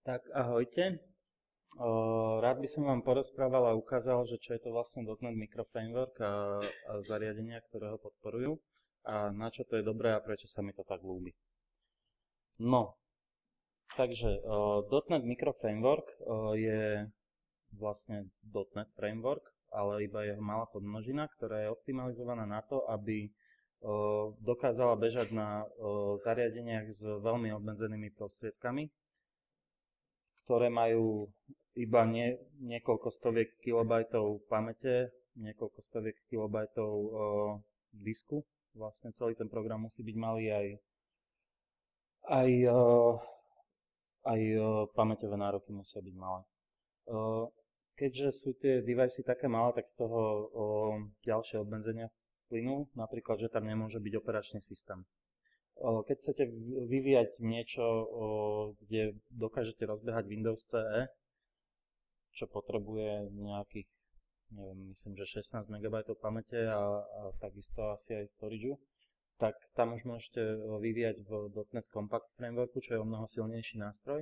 Tak ahojte. Rád by som vám porozprával a ukázal, že čo je to vlastne .NET Microframework a zariadenia, ktoré ho podporujú a na čo to je dobré a prečo sa mi to tak ľúbi. No, takže .NET Microframework je vlastne .NET Framework, ale iba jeho malá podmnožina, ktorá je optimalizovaná na to, aby dokázala bežať na zariadeniach s veľmi obmedzenými prostriedkami, ktoré majú iba niekoľko stoviek kilobajtov pamäte, niekoľko stoviek kilobajtov disku. Vlastne celý ten program musí byť malý, aj, aj pamäťové nároky musia byť malé. Keďže sú tie device také malé, tak z toho ďalšie obmedzenia plynú, napríklad, že tam nemôže byť operačný systém. Keď chcete vyvíjať niečo, kde dokážete rozbehať Windows CE, čo potrebuje nejakých, neviem, myslím, že 16 MB pamäte a takisto asi aj storage, tak tam už môžete vyvíjať v .NET Compact Frameworku, čo je o mnoho silnejší nástroj.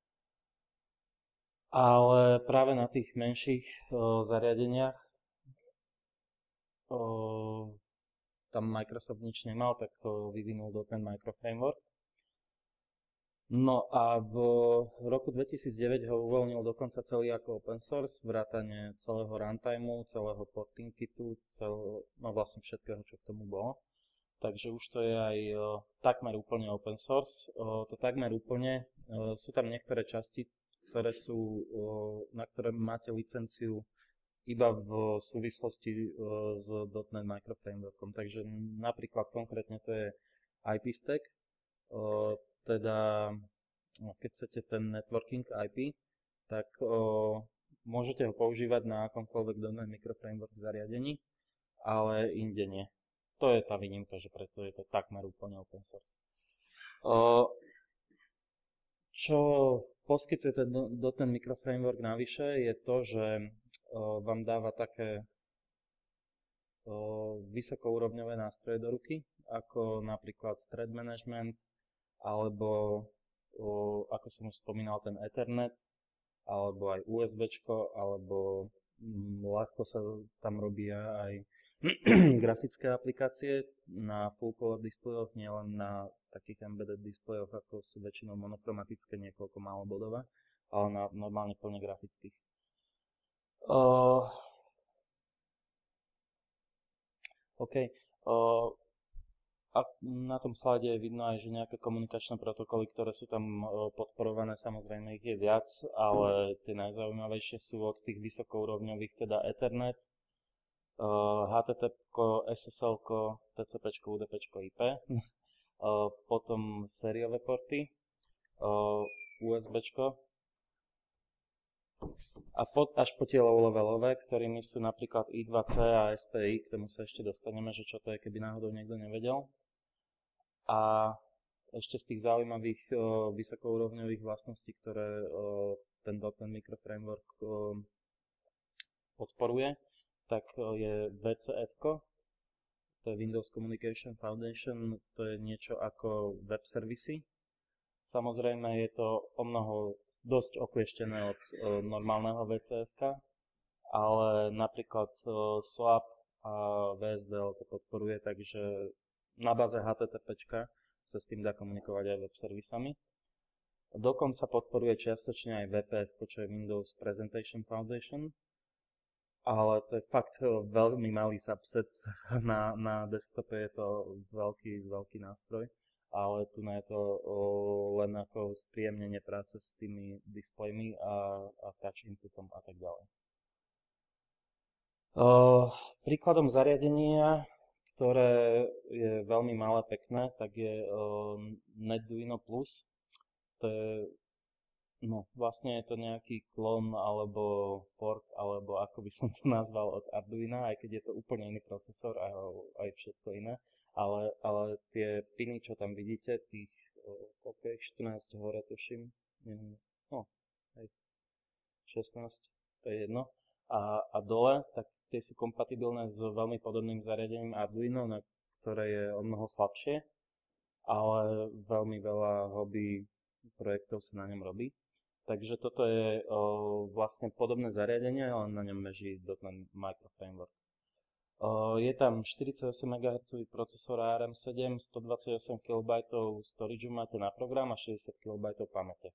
Ale práve na tých menších zariadeniach tam Microsoft nič nemal, tak vyvinul .NET Microframework. No a v roku 2009 ho uvoľnil dokonca celý ako open source, vrátane celého runtimeu, celého porting kitu, no vlastne všetkého, čo k tomu bolo. Takže už to je aj takmer úplne open source. To takmer úplne, sú tam niektoré časti, ktoré sú, na ktoré máte licenciu iba v súvislosti s .NET Microframeworkom. Takže napríklad konkrétne to je IP stack, teda keď chcete ten networking IP, tak môžete ho používať na akomkoľvek .NET Microframework zariadení, ale inde nie. To je tá výnimka, že preto je to takmer úplne open source. Čo poskytuje ten .NET Microframework navyše je to, že vám dáva také vysokourovňové nástroje do ruky, ako napríklad thread management, alebo ako som už spomínal, ten Ethernet, alebo aj USBčko, alebo ľahko sa tam robia aj grafické aplikácie na full color displejoch, nielen na takých embedded displejoch, ako sú väčšinou monochromatické, niekoľko málo bodové, ale na normálne plne grafických. OK. A na tom slide je vidno aj, že nejaké komunikačné protokoly, ktoré sú tam podporované, samozrejme ich je viac, ale tie najzaujímavejšie sú od tých vysokourovňových, teda Ethernet, HTTP, SSL, TCP, UDP, IP, potom sériové porty, USBčko, a až po tie low-levelové, ktorými sú napríklad I2C a SPI, k tomu sa ešte dostaneme, že čo to je, keby náhodou niekto nevedel. A ešte z tých zaujímavých vysokourovňových vlastností, ktoré ten .NET Microframework podporuje, tak je VCF, to je Windows Communication Foundation, to je niečo ako web servisy. Samozrejme je to o mnoho dosť oklieštené od normálneho VCF, ale napríklad SOAP a VSDL to podporuje, takže na báze HTTP sa s tým dá komunikovať aj web servisami. Dokonca podporuje čiastočne aj WPF, čo je Windows Presentation Foundation, ale to je fakt veľmi malý subset, na desktope je to veľký nástroj. Ale tu je to len ako spríjemnenie práce s tými displejmi a touch inputom a tak ďalej. Príkladom zariadenia, ktoré je veľmi malé, pekné, tak je NetDuino Plus. To je, no vlastne je to nejaký klon alebo fork, alebo ako by som to nazval, od Arduina, aj keď je to úplne iný procesor a aj všetko iné. Ale tie piny, čo tam vidíte, tých 14 hore tuším, no, aj 16, to je jedno, a dole, tak tie sú kompatibilné s veľmi podobným zariadením Arduino, ktoré je o mnoho slabšie, ale veľmi veľa hobby projektov sa na ňom robí. Takže toto je vlastne podobné zariadenie, ale na ňom beží .NET Micro Framework. Je tam 48 MHz procesor ARM7, 128 KB storage máte na program a 60 KB pamäte.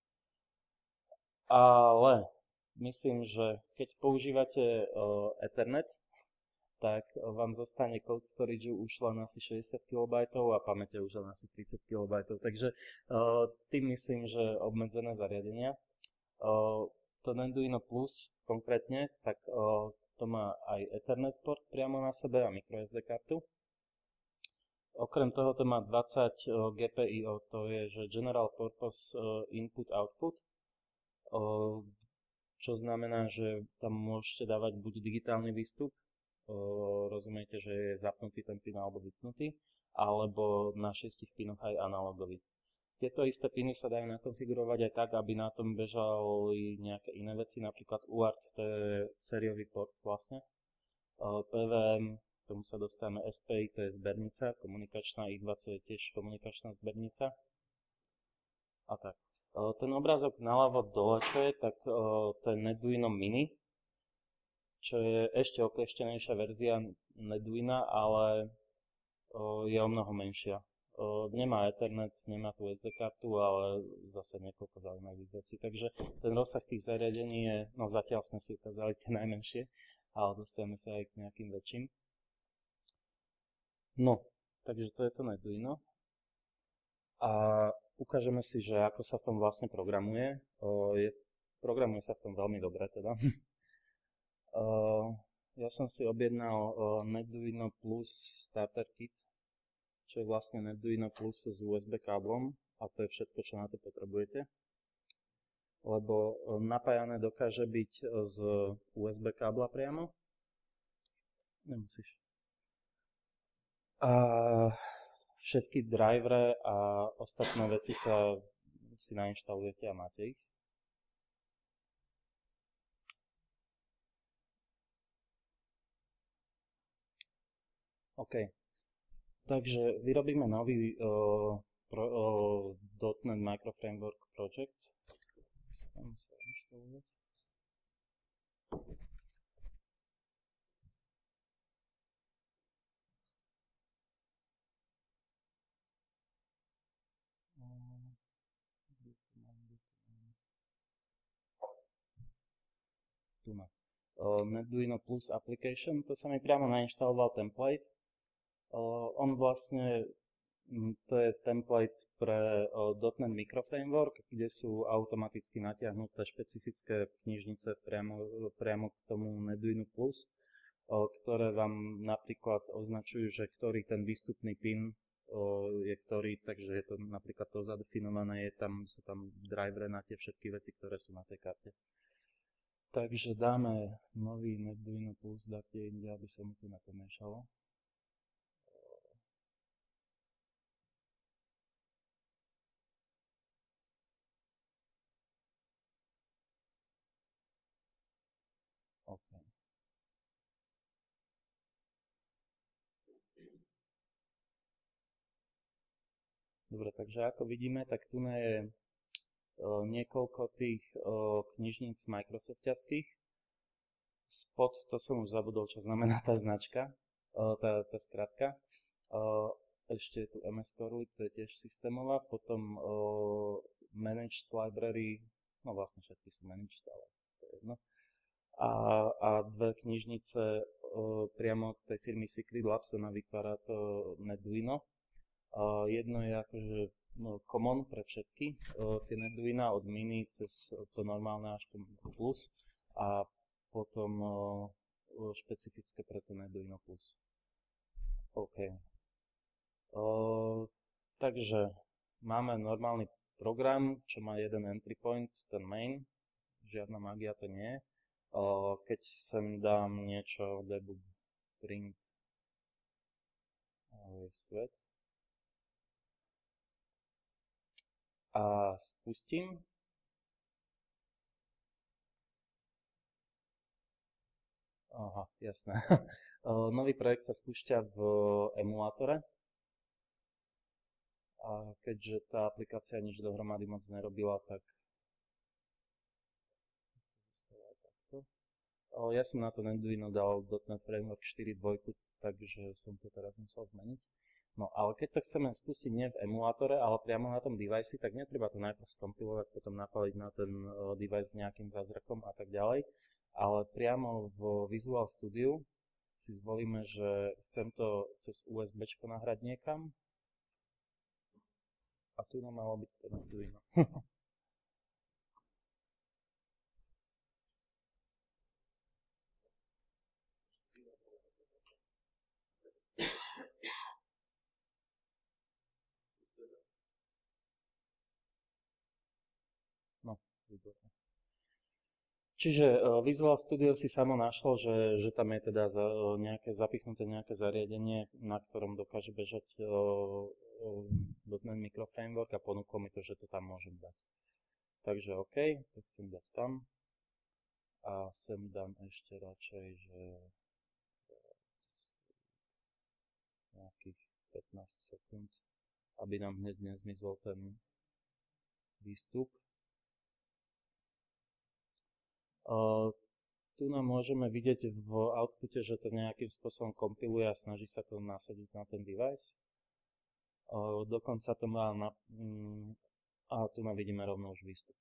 Ale myslím, že keď používate Ethernet, tak vám zostane code storage už len asi 60 KB a pamäte už len asi 30 KB. Takže tým myslím, že obmedzené zariadenia. To Arduino Plus konkrétne, tak to má aj Ethernet port priamo na sebe a microSD kartu. Okrem toho to má 20 GPIO, to je že General Purpose Input Output, čo znamená, že tam môžete dávať buď digitálny výstup, rozumiete, že je zapnutý ten pin alebo vypnutý, alebo na 6 pinoch aj analogový. Tieto isté piny sa dajú nakonfigurovať aj tak, aby na tom bežali nejaké iné veci, napríklad UART, to je sériový port vlastne. PWM, k tomu sa dostávame, SPI, to je zbernica, komunikačná, I2C je tiež komunikačná zbernica. A tak. Ten obrázok naľavo dole, čo je, tak to je Arduino Mini, čo je ešte okleštenejšia verzia Arduina, ale je o mnoho menšia. Nemá Ethernet, nemá tú SD kartu, ale zase niekoľko zaujímavých vecí. Takže ten rozsah tých zariadení je, no zatiaľ sme si ukázali tie najmenšie, ale dostaneme sa aj k nejakým väčším. No, takže to je to Arduino. A ukážeme si, že ako sa v tom vlastne programuje. Programuje sa v tom veľmi dobre teda. Ja som si objednal Arduino Plus Starter Kit, čo je vlastne Arduino Plus s USB káblom a to je všetko, čo na to potrebujete. Lebo napájané dokáže byť z USB kábla priamo. Nemusíš. A všetky drivere a ostatné veci si nainštalujete a máte ich. OK. Takže vyrobíme nový .NET Micro Framework project. Tu má Arduino Plus Application, to sa mi priamo nainštaloval template. On vlastne, to je template pre .NET Micro Framework, kde sú automaticky natiahnuté špecifické knižnice priamo k tomu Arduino Plus, ktoré vám napríklad označujú, že ktorý ten výstupný pin je ktorý, takže je to napríklad to zadefinované, sú tam drivere na tie všetky veci, ktoré sú na tej karte. Takže dáme nový Arduino Plus, dáte inde, aby sa mu to napomiešalo. Okay. Dobre, takže ako vidíme, tak tu je niekoľko tých knižníc Microsoftiackých. Spod, to som už zabudol, čo znamená tá značka, tá skratka. Ešte je tu MS Core, to je tiež systémová, potom Managed Library, no vlastne všetky sú managed, ale to je jedno. A dve knižnice priamo od tej firmy Secret Labs, ona vytvára to Arduino. Jedno je akože common pre všetky, tie Arduina od Mini cez to normálne až po Plus a potom špecifické pre to Arduino Plus. OK. Takže máme normálny program, čo má jeden entry point, ten main, žiadna magia to nie je. Keď sem dám niečo debug print svet a spustím, aha, jasné. Nový projekt sa spúšťa v emulátore a keďže tá aplikácia nič dohromady moc nerobila, tak takto. Ja som na to Arduino dal .NET Framework 4.2, takže som to teraz musel zmeniť. No ale keď to chceme spustiť nie v emulátore, ale priamo na tom device, tak netreba to najprv skompilovať, potom napaliť na ten device s nejakým zázrakom a tak ďalej. Ale priamo v Visual Studio si zvolíme, že chcem to cez USB nahrať niekam. A tu nám malo byť to Arduino. No, výborné. Čiže Visual Studio si samo našlo, že tam je teda zapichnuté nejaké zariadenie, na ktorom dokáže bežať .NET Micro Framework a ponúklo mi to, že to tam môžem dať. Takže OK, to chcem dať tam. A sem dám ešte radšej, že nejakých 15 sekúnd, aby nám hneď nezmizol ten výstup. Tu nám môžeme vidieť v outpute, že to nejakým spôsobom kompiluje a snaží sa to nasadiť na ten device. Dokonca to má a tu nám vidíme rovno už výstup.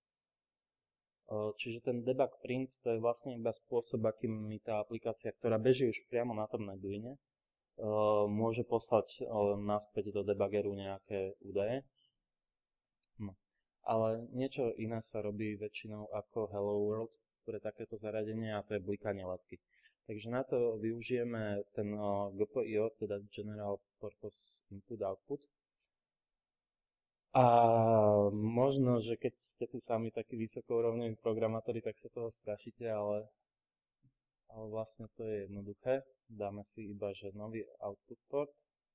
Čiže ten debug print to je vlastne iba spôsob, akým mi tá aplikácia, ktorá beží už priamo na tom Arduine, môže poslať naspäť do debuggeru nejaké údaje. No. Ale niečo iné sa robí väčšinou ako Hello World pre takéto zariadenie a to je blikanie ledky. Takže na to využijeme ten GPIO, teda General Purpose Input Output. A možno, že keď ste tu sami takí vysokourovňoví programátori, tak sa toho strašíte, ale vlastne to je jednoduché. Dáme si iba, že nový output port.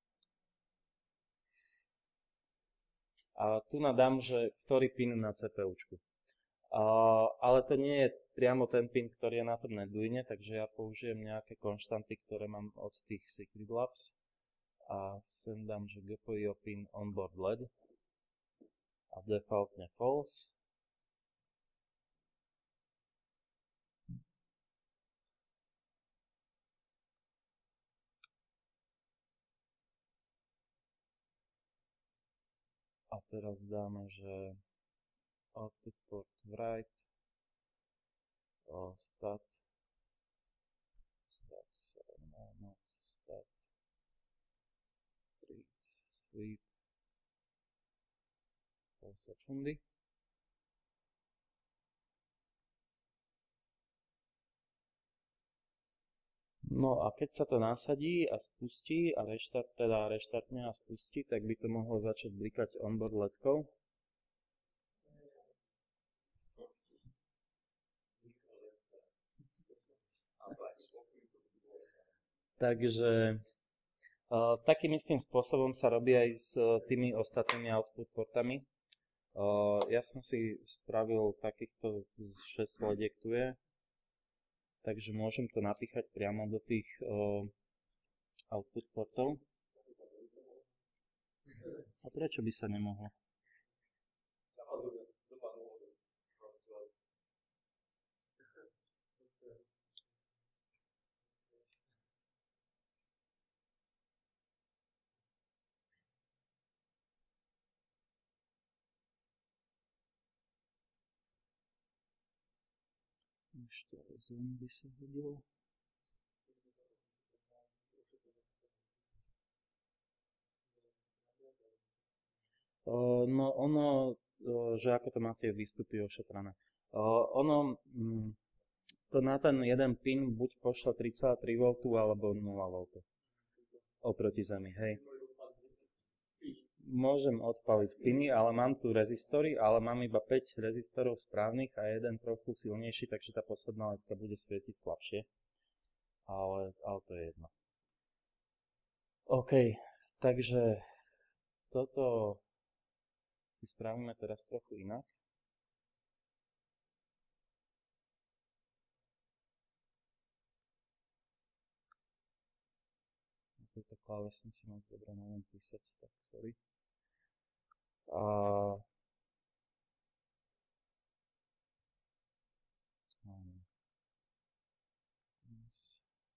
A tu nadám, že ktorý pin na CPUčku. Ale to nie je priamo ten pin, ktorý je na tom Arduine, takže ja použijem nejaké konštanty, ktoré mám od tých Secret Labs. A sem dám, že GPIO pin onboard LED a defaultne false. A teraz dáme, že output port write stat read sleep pol sekundy. No a keď sa to nasadí a spustí a reštartne a spustí, tak by to mohlo začať blikať onboard ledkou. Takže takým istým spôsobom sa robí aj s tými ostatnými output portami. Ja som si spravil takýchto 6 slediek tu je. Takže môžem to napíchať priamo do tých output portov. A prečo by sa nemohlo? Ešte zem by sa hodilo. No ono, že ako to máte výstupy ošetrané. To na ten jeden pin buď pošle 3,3 V alebo 0 V oproti zemi, hej. Môžem odpaliť piny, ale mám tu rezistory, ale mám iba 5 rezistorov správnych a jeden trochu silnejší, takže tá posledná ledka bude svietiť slabšie. Ale to je jedno. OK, takže toto si spravíme teraz trochu inak. Tejto klávesnici moc dobre neviem písať, tak sorry. teraz.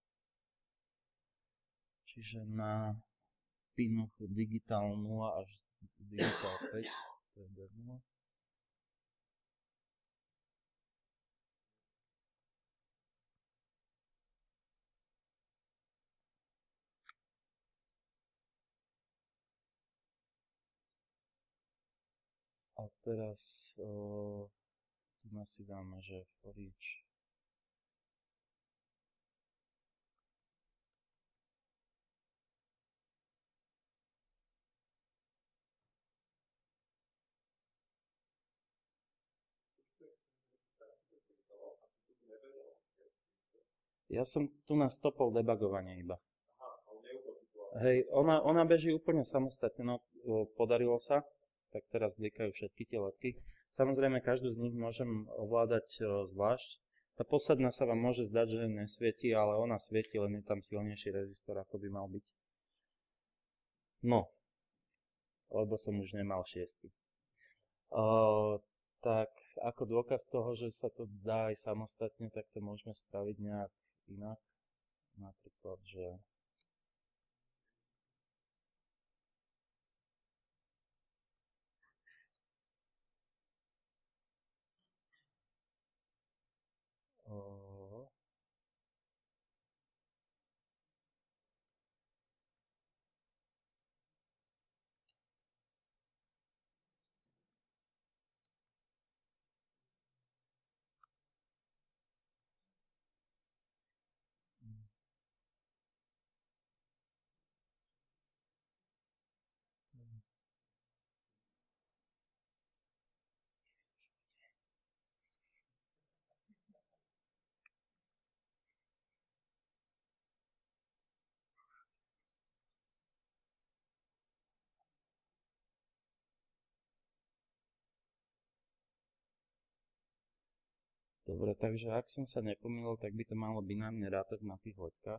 Čiže na pinoch digitál 0 až digitál 5, to je D0. A teraz tu si dáme, že for each. Ja som tu na stopol debugovanie iba. Hej, ona beží úplne samostatne, no podarilo sa, tak teraz blikajú všetky tie letky. Samozrejme, každú z nich môžem ovládať zvlášť. Tá posledná sa vám môže zdať, že nesvieti, ale ona svieti, len je tam silnejší rezistor, ako by mal byť. No, lebo som už nemal 6. Tak ako dôkaz toho, že sa to dá aj samostatne, tak to môžeme spraviť nejak inak. Napríklad, že dobre, takže ak som sa nepomýlil, tak by to malo binárne rátať na tých hoďkách.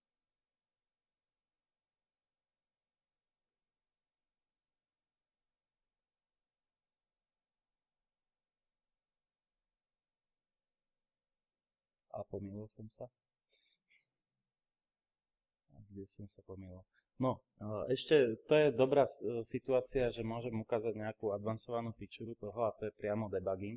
A pomýlil som sa. A kde som sa pomýlil? No, ešte to je dobrá situácia, že môžem ukázať nejakú advancovanú feature toho a to je priamo debugging.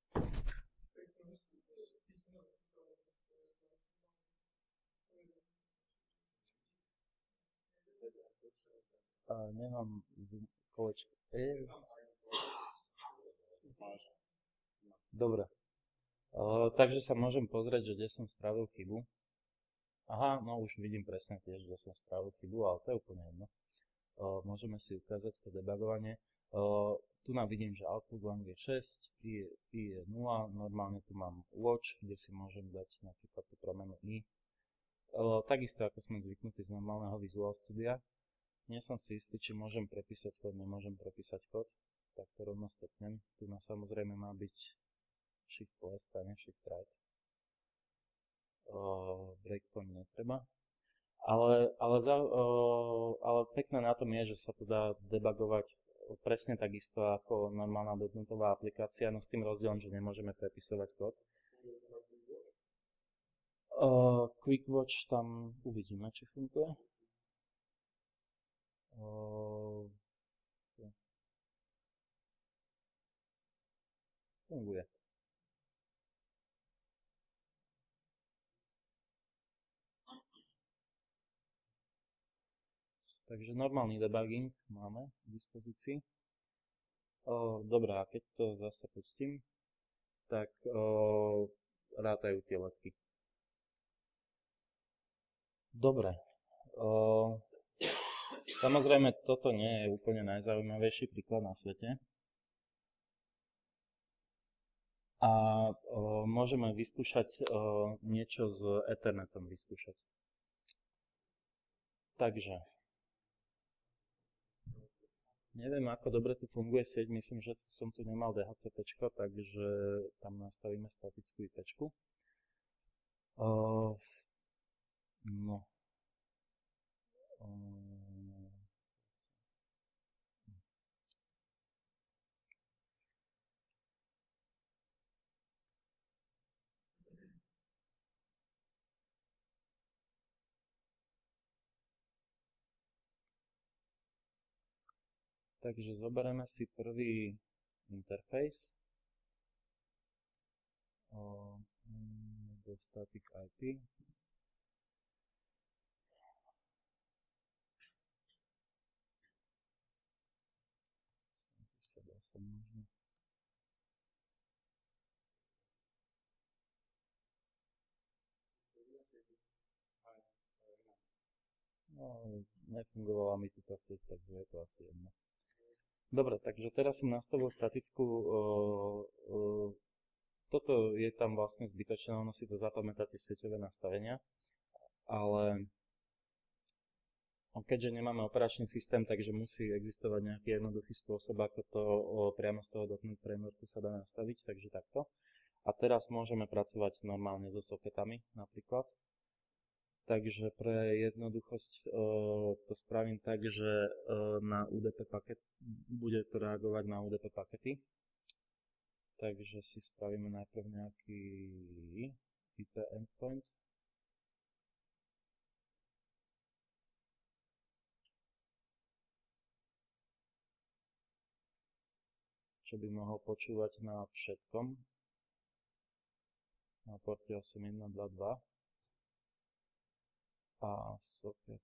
Nemám kolečko. Dobre. Takže sa môžem pozrieť, že kde som spravil chybu. Aha, no už vidím presne tiež, že som spravil chybu, ale to je úplne jedno. Môžeme si ukázať to debugovanie. Tu nám vidím, že output lang je 6, i je 0, normálne tu mám watch, kde si môžem dať napríklad tú promenu i. Takisto ako sme zvyknutí z normálneho Visual Studia. Nie som si istý, či môžem prepísať kód, nemôžem prepísať kód, tak to rovno stopnem. Tu na samozrejme má byť shift left a ne shift right. Breakpoint netreba. Ale pekné na tom je, že sa to dá debugovať presne takisto ako normálna dotnetová aplikácia, no s tým rozdielom, že nemôžeme prepisovať kód. QuickWatch tam uvidíme, či funguje. Funguje. Takže normálny debugging máme k dispozícii. Dobre, a keď to zase pustím, tak rátajú tie letky. Dobre. Samozrejme, toto nie je úplne najzaujímavejší príklad na svete. A môžeme vyskúšať niečo s Ethernetom vyskúšať. Takže neviem, ako dobre tu funguje sieť, myslím, že som tu nemal DHCP, takže tam nastavíme statickú IP. No. Takže zoberieme si prvý interface do static IP. Možno. No, nefungovala mi tu tá sieť, takže je to asi jedno. Dobre, takže teraz som nastavil statickú, toto je tam vlastne zbytočné, ono si to zapamätá tie sieťové nastavenia, ale keďže nemáme operačný systém, takže musí existovať nejaký jednoduchý spôsob, ako to priamo z toho .NET Frameworku sa dá nastaviť, takže takto. A teraz môžeme pracovať normálne so socketami napríklad. Takže pre jednoduchosť to spravím tak, že na UDP paket bude to reagovať na UDP pakety. Takže si spravíme najprv nejaký IP endpoint. Čo by mohol počúvať na všetkom. Na porte 8122. A socket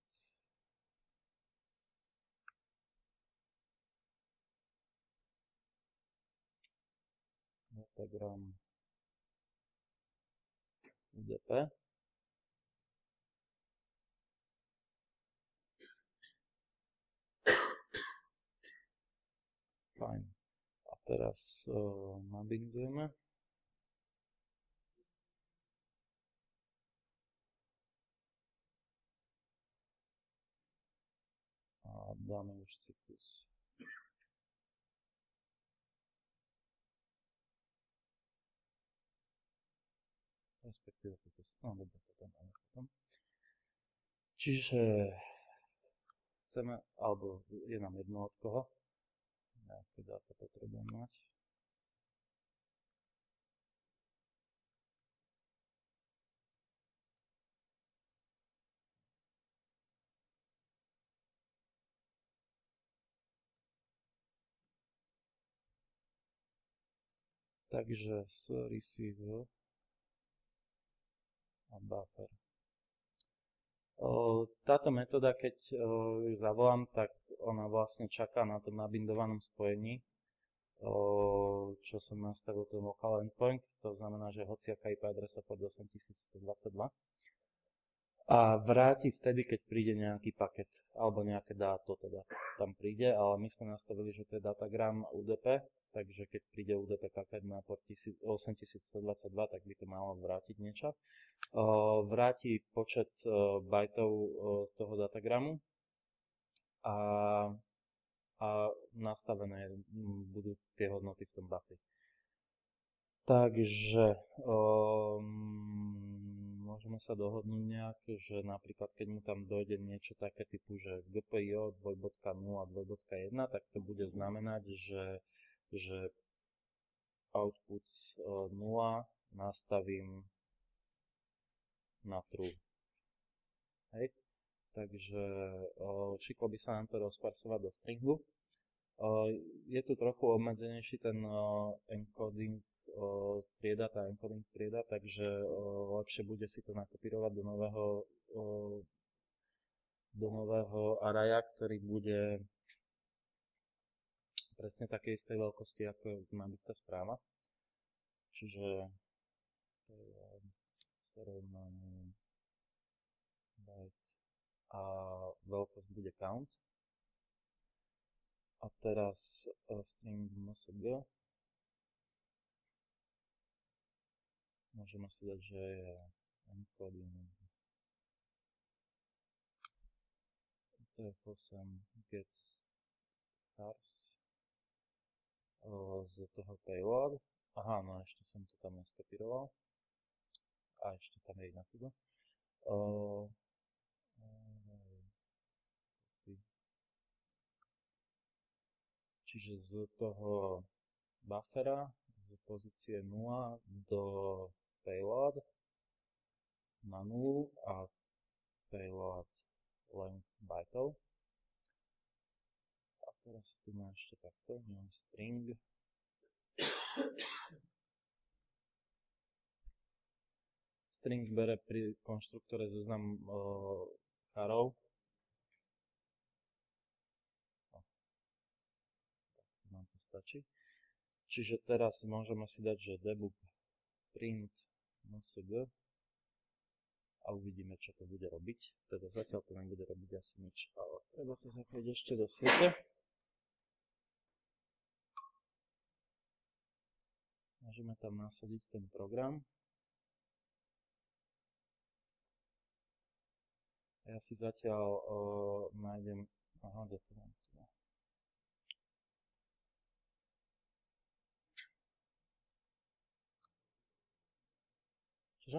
datagram UDP. Fajn. A teraz nabindujeme. A dáme už cyklus. Respektíve toto, no dobre, to tam dáme potom. Čiže chceme, alebo je nám jedno od koho, nejaké dáta potrebujem mať. Takže s receiver a buffer. Táto metóda, keď ju zavolám, tak ona vlastne čaká na tom nabindovanom spojení, čo som nastavil ten local endpoint, to znamená, že hociaká IP adresa pod 8122 a vráti vtedy, keď príde nejaký paket alebo nejaké dáto teda tam príde, ale my sme nastavili, že to je datagram UDP, takže keď príde UDP paket na port 8122, tak by to malo vrátiť niečo. Vráti počet bajtov toho datagramu a nastavené budú tie hodnoty v tom bufferi. Takže môžeme sa dohodnúť nejak, že napríklad keď mu tam dojde niečo také typu, že GPIO 2.0 a 2.1, tak to bude znamenať, že output 0 nastavím na true. Hej. Takže šiklo by sa nám to rozparsovať do stringu. Je tu trochu obmedzenejší ten encoding trieda, tá encoding trieda, takže lepšie bude si to nakopírovať do nového araja, ktorý bude presne takej istej veľkosti, ako má byť tá správa. Čiže to je byte a veľkosť bude count. A teraz string msg. Môžeme si dať, že je encoding TF8 get stars z toho payload. Aha, no ešte som to tam neskopíroval. A ešte tam je jedna chyba. Čiže z toho buffera z pozície 0 do payload na 0 a payload length bytov. A Teraz tu má ešte takto, mám string. String bere pri konštruktore zoznam charov. Nám to stačí. Čiže teraz môžeme si dať, že debug print msg a uvidíme, čo to bude robiť. Teda zatiaľ to nebude robiť asi nič, ale treba to zapojiť ešte do siete. Môžeme tam nasadiť ten program. Ja si zatiaľ nájdem... Aha, dokument. Čože?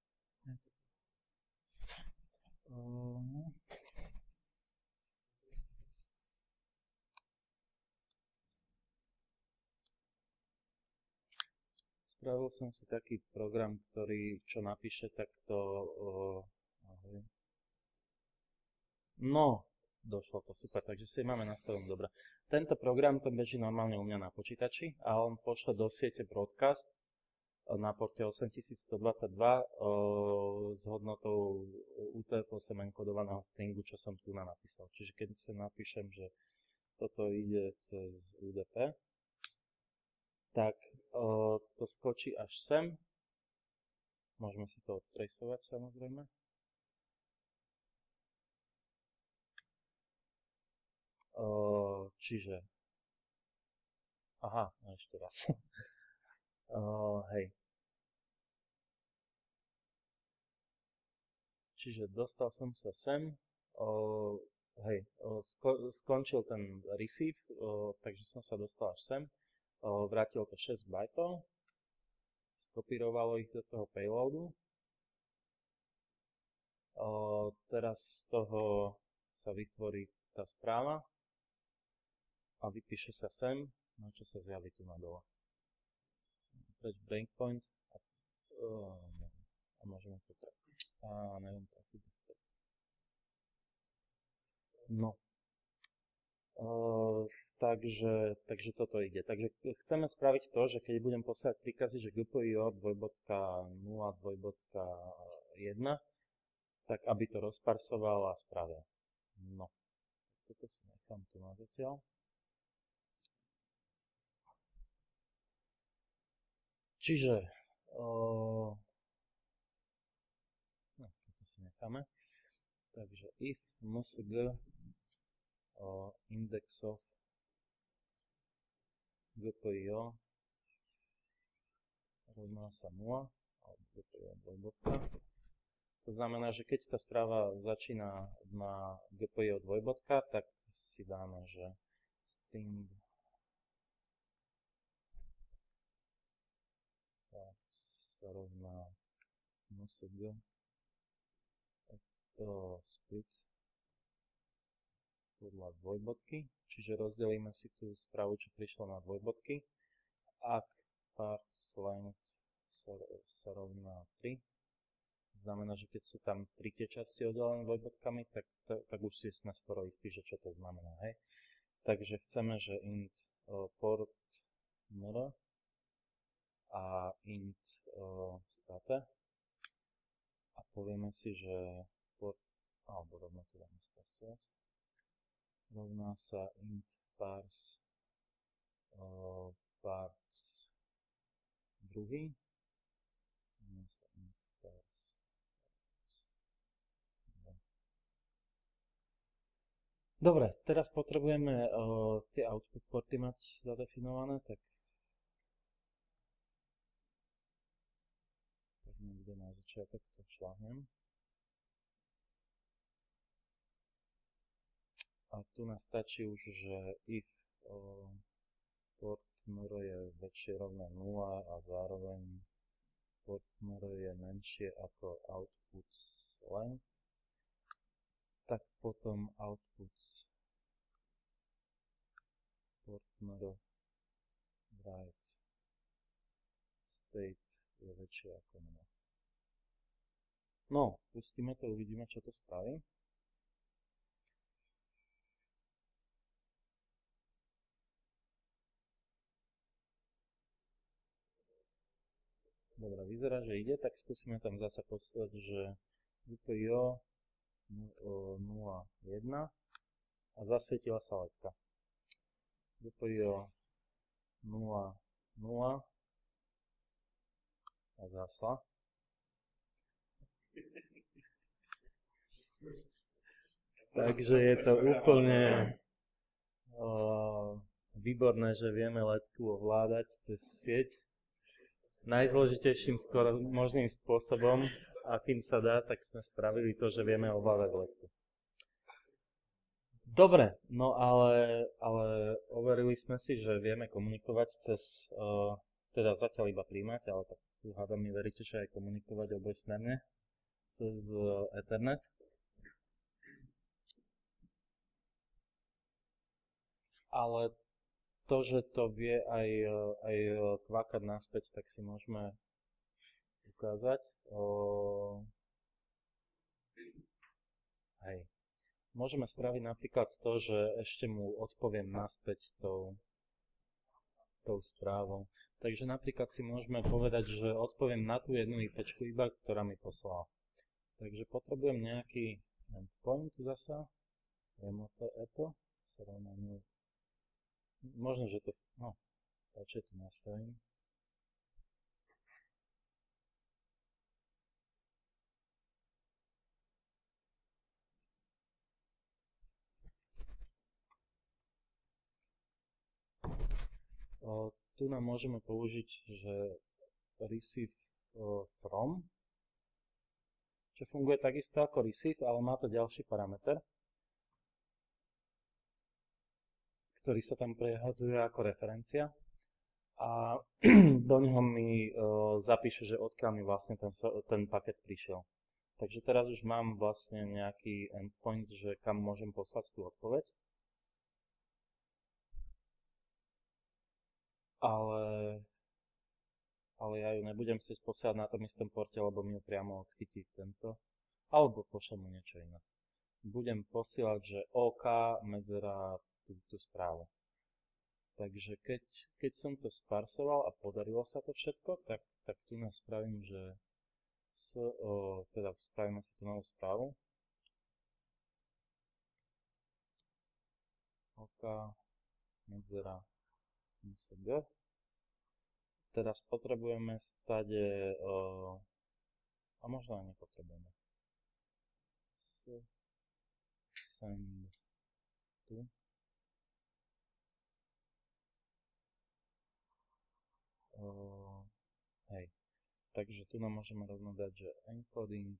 Spravil som si taký program, ktorý čo napíše, tak to... No, došlo to, super, takže si máme nastavené dobre. Tento program to beží normálne u mňa na počítači a on pošle do siete broadcast na porte 8122 s hodnotou UTF-8 enkodovaného stringu, čo som tu napísal. Čiže keď sa napíšem, že toto ide cez UDP, tak to skočí až sem. Môžeme si to odtracovať samozrejme. Čiže aha, ešte raz. Hej. Čiže dostal som sa sem. Hej, skončil ten receive, takže som sa dostal až sem. Vrátil to 6 bajtov. Skopírovalo ich do toho payloadu. Teraz z toho sa vytvorí tá správa a vypíše sa sem, no čo sa zjaví tu na dole. Preč breakpoint a môžeme to trafiť. Neviem trafiť. No. Takže toto ide. Takže chceme spraviť to, že keď budem posielať príkazy, že gpio 2.0.2.1, tak aby to rozparsoval a spravil. No. Toto si nechám tu na zatiaľ. Čiže no, toto si necháme. Takže if msg index of gpio rovná sa 0 alebo gpio dvojbodka. To znamená, že keď tá správa začína na gpio dvojbodka, tak si dáme, že string sa rovná msg split podľa dvojbodky, čiže rozdelíme si tú správu, čo prišlo na dvojbodky. Ak parse length sa rovná 3, znamená, že keď sú tam 3 tie časti oddelené dvojbodkami, tak už si sme skoro istí, že čo to znamená. Hej? Takže chceme, že int port mr a int state a povieme si, že port, alebo rovno to dáme sparsovať, rovná sa int parse druhý, rovná sa int parse. Dobre, teraz potrebujeme tie output porty mať zadefinované, tak niekde na začiatok to šľahnem. A tu nás stačí už, že if port mr je väčšie rovné 0 a zároveň port mr je menšie ako output length, tak potom output port mr write state je väčšie ako 0. No, pustíme to, uvidíme, čo to spraví. Dobre, vyzerá, že ide, tak skúsime tam zasa poslať, že UPIO 0,1 a zasvietila sa ledka. UPIO 0,0 a zasla. Takže je to úplne výborné, že vieme ledku ovládať cez sieť najzložitejším skoro možným spôsobom, akým sa dá, tak sme spravili to, že vieme ovládať ledku. Dobre, no ale overili sme si, že vieme komunikovať cez, teda zatiaľ iba príjmať, ale tak tu hádam mi veríte, že aj komunikovať obojsmerne cez Ethernet. Ale to, že to vie aj kvákať naspäť, tak si môžeme ukázať. Hej. Môžeme spraviť napríklad to, že ešte mu odpoviem naspäť tou správou. Takže napríklad si môžeme povedať, že odpoviem na tú jednu IPčku iba, ktorá mi poslala. Takže potrebujem nejaký endpoint zasa. Remote Apple. Možno, že to... No, radšej to nastavím. Tu nám môžeme použiť, že receive from, čo funguje takisto ako receive, ale má to ďalší parameter, ktorý sa tam prehadzuje ako referencia a do neho mi zapíše, že odkiaľ mi vlastne ten paket prišiel. Takže teraz už mám vlastne nejaký endpoint, že kam môžem poslať tú odpoveď. Ale ja ju nebudem chcieť posielať na tom istom porte, lebo mi ju priamo odchytí tento. Alebo pošlem mu niečo iné. Budem posielať, že OK medzera tú správu. Takže keď som to sparsoval a podarilo sa to všetko, tak tu spravím, že teda spravíme si tú novú správu. OK medzera MSG. Teraz potrebujeme stade, a možno aj nepotrebujeme. Send tu. Hej. Takže tu nám môžeme rovno dať, že encoding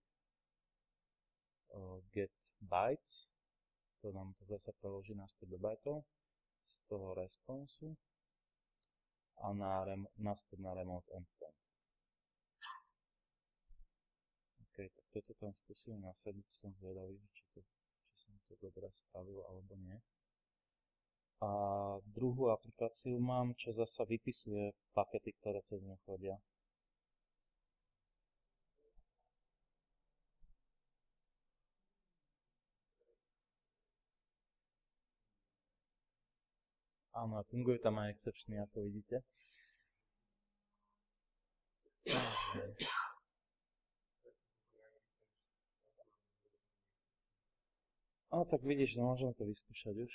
get bytes. To nám to zase preloží naspäť do bytov z toho responsu a naspäť na remote endpoint. OK, tak toto tam skúsim nasadiť, som zvedavý, či som to dobre spravil alebo nie. A druhú aplikáciu mám, čo zasa vypisuje pakety, ktoré cez ňu chodia. Áno, fungujú tam aj exceptiony, ako vidíte. No tak vidíš, no môžem to vyskúšať už.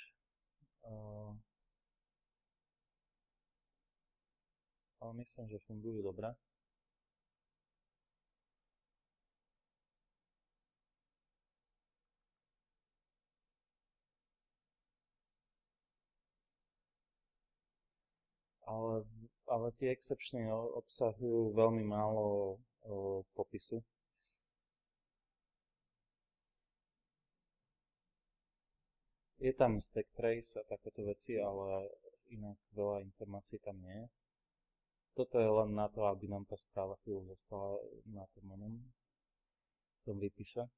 Ale myslím, že fungujú dobre. Ale tie exceptiony obsahujú veľmi málo popisu. Je tam stack trace a takéto veci, ale inak veľa informácií tam nie je. Toto je len na to, aby nám tá správa chvíľu zostala na tom výpise.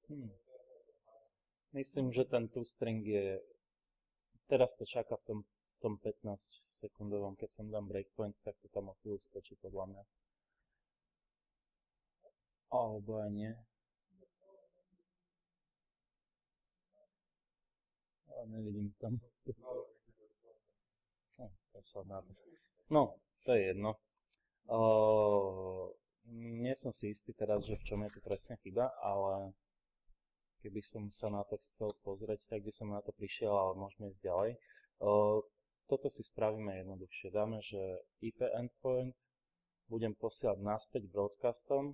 Myslím, že ten toString je... Teraz to čaká v tom 15 sekundovom, keď sem dám breakpoint, tak to tam o chvíľu skočí podľa mňa. Alebo aj nie. Ale nevidím tam. No, to je jedno. Nie som si istý teraz, že v čom je to presne chyba, ale keby som sa na to chcel pozrieť, tak by som na to prišiel, ale môžeme ísť ďalej. Toto si spravíme jednoduchšie. Dáme, že IP endpoint budem posielať naspäť broadcastom.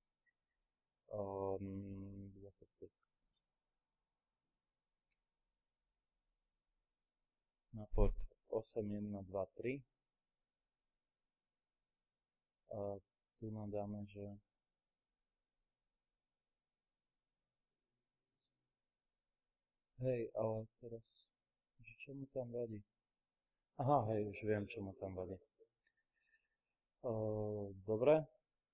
Na port 8123. Tu nadáme, že hej, ale teraz, že čo mu tam vadí? Aha, hej, už viem, čo mu tam vadí. Dobre.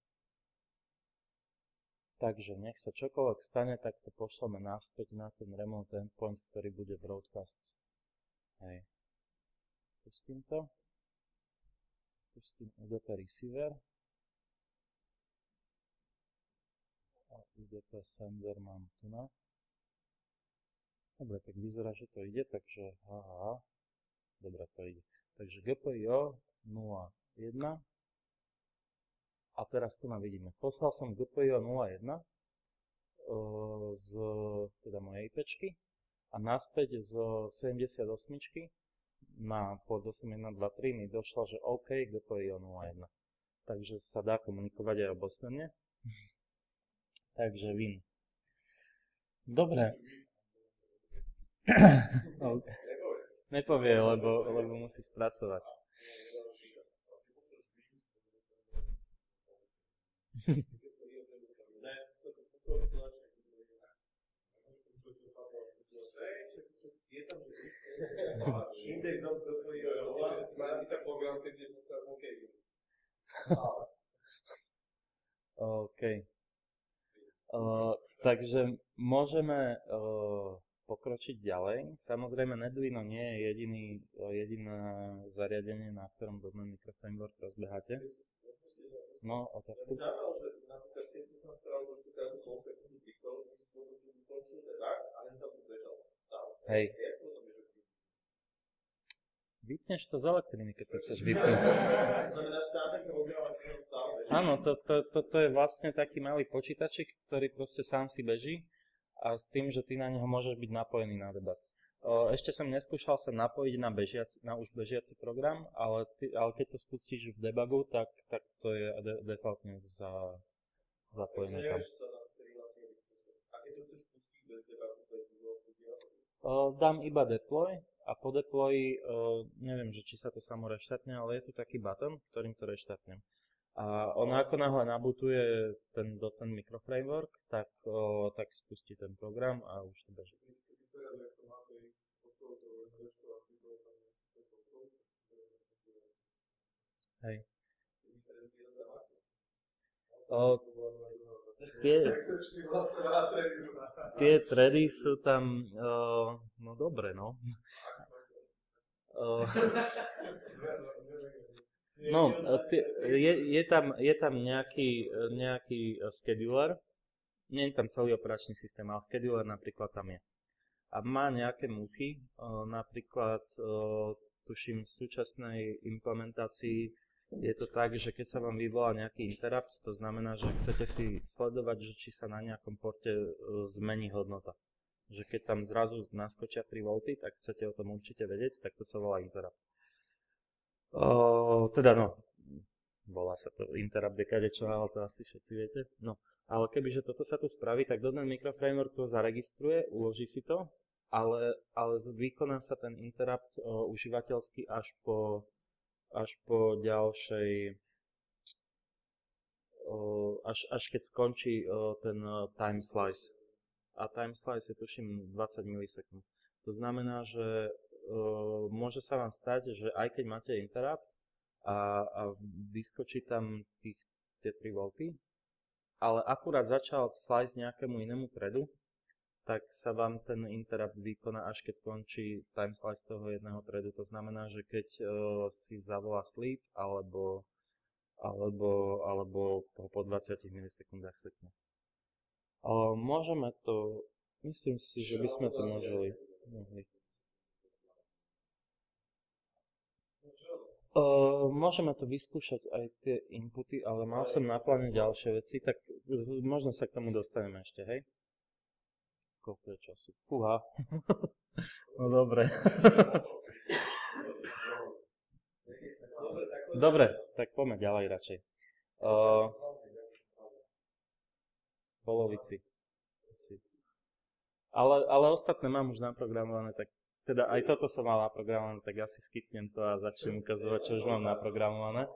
Takže nech sa čokoľvek stane, tak to pošleme naspäť na ten remote endpoint, ktorý bude broadcast. Hej. Pustím to. Pustím UDP receiver. A UDP sender mám tu na. Dobre, tak vyzerá, že to ide, takže dobre, to ide. Takže GPIO 0.1. A teraz tu nám vidíme. Poslal som GPIO 0.1 z teda mojej IPčky a naspäť z 78 na port 8123 mi došlo, že OK, GPIO 0.1. Takže sa dá komunikovať aj obosmerne. Takže win. Dobre. Nepovie, lebo musí spracovať. Indexom sa program, keď je poslal OK. OK. Takže môžeme pokročiť ďalej. Samozrejme, Neduino nie je jediné zariadenie, na ktorom .NET Microframework rozbeháte. No, otázku. Znamená, že napríklad, keď som tam spravil, že každú pol sekundu klikol, že by som to ukončil tak, ale tam to bežal. Hej. Vypneš to z elektriny, keď to chceš vypnúť. Znamená, že tam také robia, ale to stále beží. Áno, to je vlastne taký malý počítačik, ktorý proste sám si beží a s tým, že ty na neho môžeš byť napojený na debat. Ešte som neskúšal sa napojiť na už bežiaci program, ale keď to spustíš v debugu, tak to je defaultne zapojené tam. A keď to chceš pustiť bez debugu, to je dám iba deploy a po deployi, neviem, že či sa to samo reštartne, ale je tu taký button, ktorým to reštartnem. A on ako náhle nabutuje ten microframework, tak spustí ten program a už to beží. Hej. Tie thready sú tam, no dobre, no. No, je tam nejaký scheduler, nie je tam celý operačný systém, ale scheduler napríklad tam je. A má nejaké muchy, napríklad tuším v súčasnej implementácii je to tak, že keď sa vám vyvolá nejaký interrupt, to znamená, že chcete si sledovať, že či sa na nejakom porte zmení hodnota. Že keď tam zrazu naskočia 3 V, tak chcete o tom určite vedieť, tak to sa volá interrupt. Teda no, volá sa to interrupt dekadečo, ale to asi všetci viete. No, ale kebyže toto sa tu spraví, tak .NET Microframework to zaregistruje, uloží si to, ale vykoná sa ten interrupt užívateľsky až po ďalšej, až keď skončí ten time slice. A time slice je tuším 20 milisekúnd. To znamená, že môže sa vám stať, že aj keď máte interrupt a vyskočí tam tie 3 V, ale akurát začal slice nejakému inému threadu, tak sa vám ten interrupt vykoná, až keď skončí time slice toho jedného threadu. To znamená, že keď si zavolá sleep, alebo ho po 20 milisekundách sekne. Môžeme to, myslím si, že by sme to mohli. Môžeme to vyskúšať aj tie inputy, ale mal som na pláne ďalšie veci, tak možno sa k tomu dostaneme ešte, hej? Koľko je času? Fúha. No dobre. Dobre, tak poďme ďalej radšej. Polovici. Ale ostatné mám už naprogramované, tak teda aj toto som mal naprogramované, tak ja si skipnem to a začnem ukazovať, čo už mám naprogramované.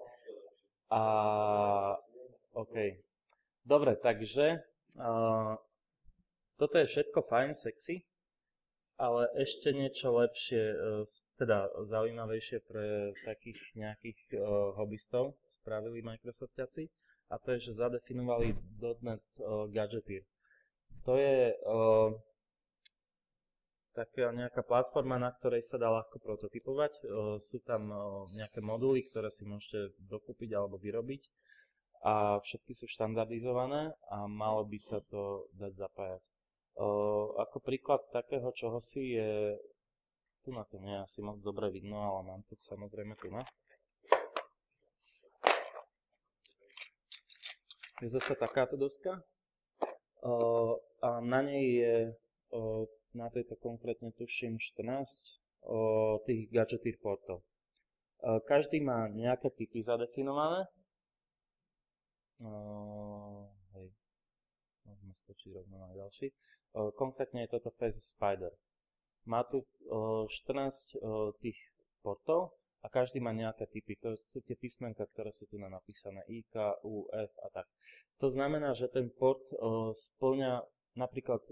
OK. Dobre, takže toto je všetko fajn, sexy, ale ešte niečo lepšie, teda zaujímavejšie pre takých nejakých hobbystov spravili Microsoftiaci, a to je, že zadefinovali .NET Gadgeteer. To je taká nejaká platforma, na ktorej sa dá ľahko prototypovať. Sú tam nejaké moduly, ktoré si môžete dokúpiť alebo vyrobiť a všetky sú štandardizované a malo by sa to dať zapájať. Ako príklad takého čohosi je, tu na to nie je asi moc dobre vidno, ale mám tu samozrejme tu na. Je zase takáto doska a na nej je na tejto konkrétne tuším 14 tých Gadgeteer portov. Každý má nejaké typy zadefinované. Hej, môžeme skočiť rovno na ďalší. Konkrétne je toto Face Spider. Má tu 14 tých portov a každý má nejaké typy. To sú tie písmenka, ktoré sú tu napísané. I, K, U, F a tak. To znamená, že ten port spĺňa napríklad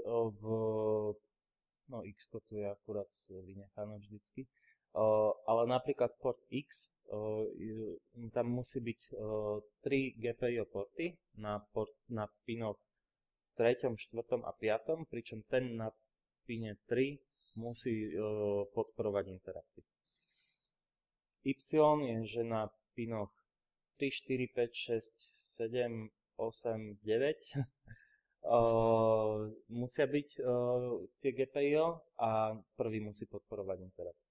X tu je akurát vynechané vždycky, ale napríklad port X, tam musí byť 3 GPIO porty na pinoch 3., 4. a 5., pričom ten na pine 3 musí podporovať interrupty. Y je, že na pinoch 3, 4, 5, 6, 7, 8, 9 musia byť tie GPIO a prvý musí podporovať interrupt.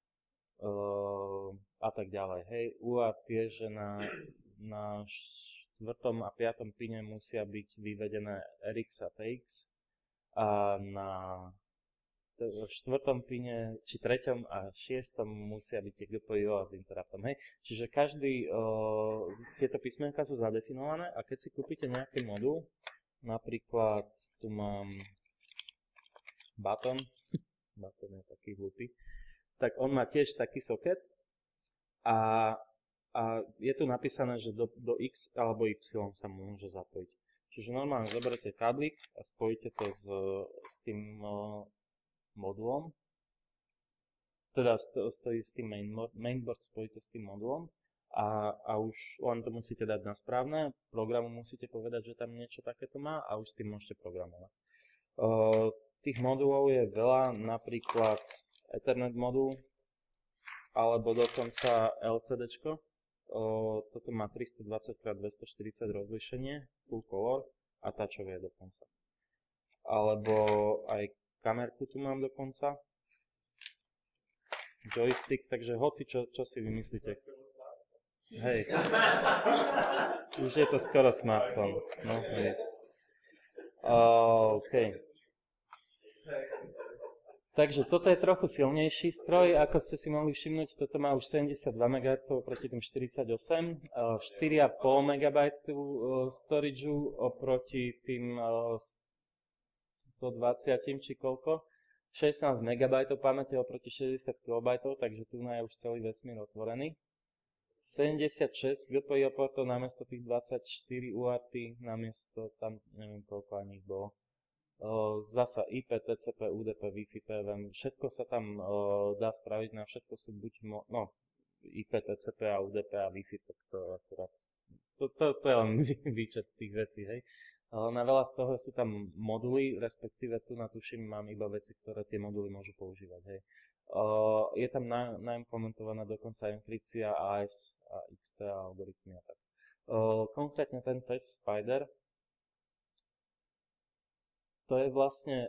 A tak ďalej. Hej, UART je, že na 4. a 5. pine musia byť vyvedené RX a TX a na 4. pine, či 3. a 6. musia byť tie GPIO a s interruptom. Hej. Čiže každý, tieto písmenka sú zadefinované a keď si kúpite nejaký modul, napríklad tu mám button je taký hlupý, tak on má tiež taký socket a je tu napísané, že do X alebo Y sa môže zapojiť. Čiže normálne zoberete káblik a spojíte to s tým modulom, teda stojí s tým mainboard spojíte s tým modulom a už len to musíte dať na správne, programu musíte povedať, že tam niečo takéto má a už s tým môžete programovať. Tých modulov je veľa, napríklad Ethernet modul, alebo dokonca LCDčko. Toto má 320x240 rozlíšenie, full color a touchové dokonca. Alebo aj kamerku tu mám dokonca. Joystick, takže hoci čo si vymyslíte. Hej. Už je to skoro smartphone. No, hej. OK. Takže toto je trochu silnejší stroj, ako ste si mohli všimnúť. Toto má už 72 MHz oproti tým 48. 4,5 MB storageu oproti tým 120 či koľko. 16 MB pamäte oproti 60 KB, takže tu je už celý vesmír otvorený. 76 GPIO portov namiesto tých 24 UART, namiesto tam neviem koľko ani ich bolo. Zasa IP, TCP, UDP, Wi-Fi, PWM, všetko sa tam dá spraviť, na všetko sú buď IP, TCP a UDP a Wi-Fi, tak to akurát, to je len výčet tých vecí, hej. Na veľa z toho sú tam moduly, respektíve tu natuším mám iba veci, ktoré tie moduly môžu používať. Hej. Je tam naimplementovaná dokonca enkrypcia AES a XT algoritmy a tak. Konkrétne ten test Spider, to je vlastne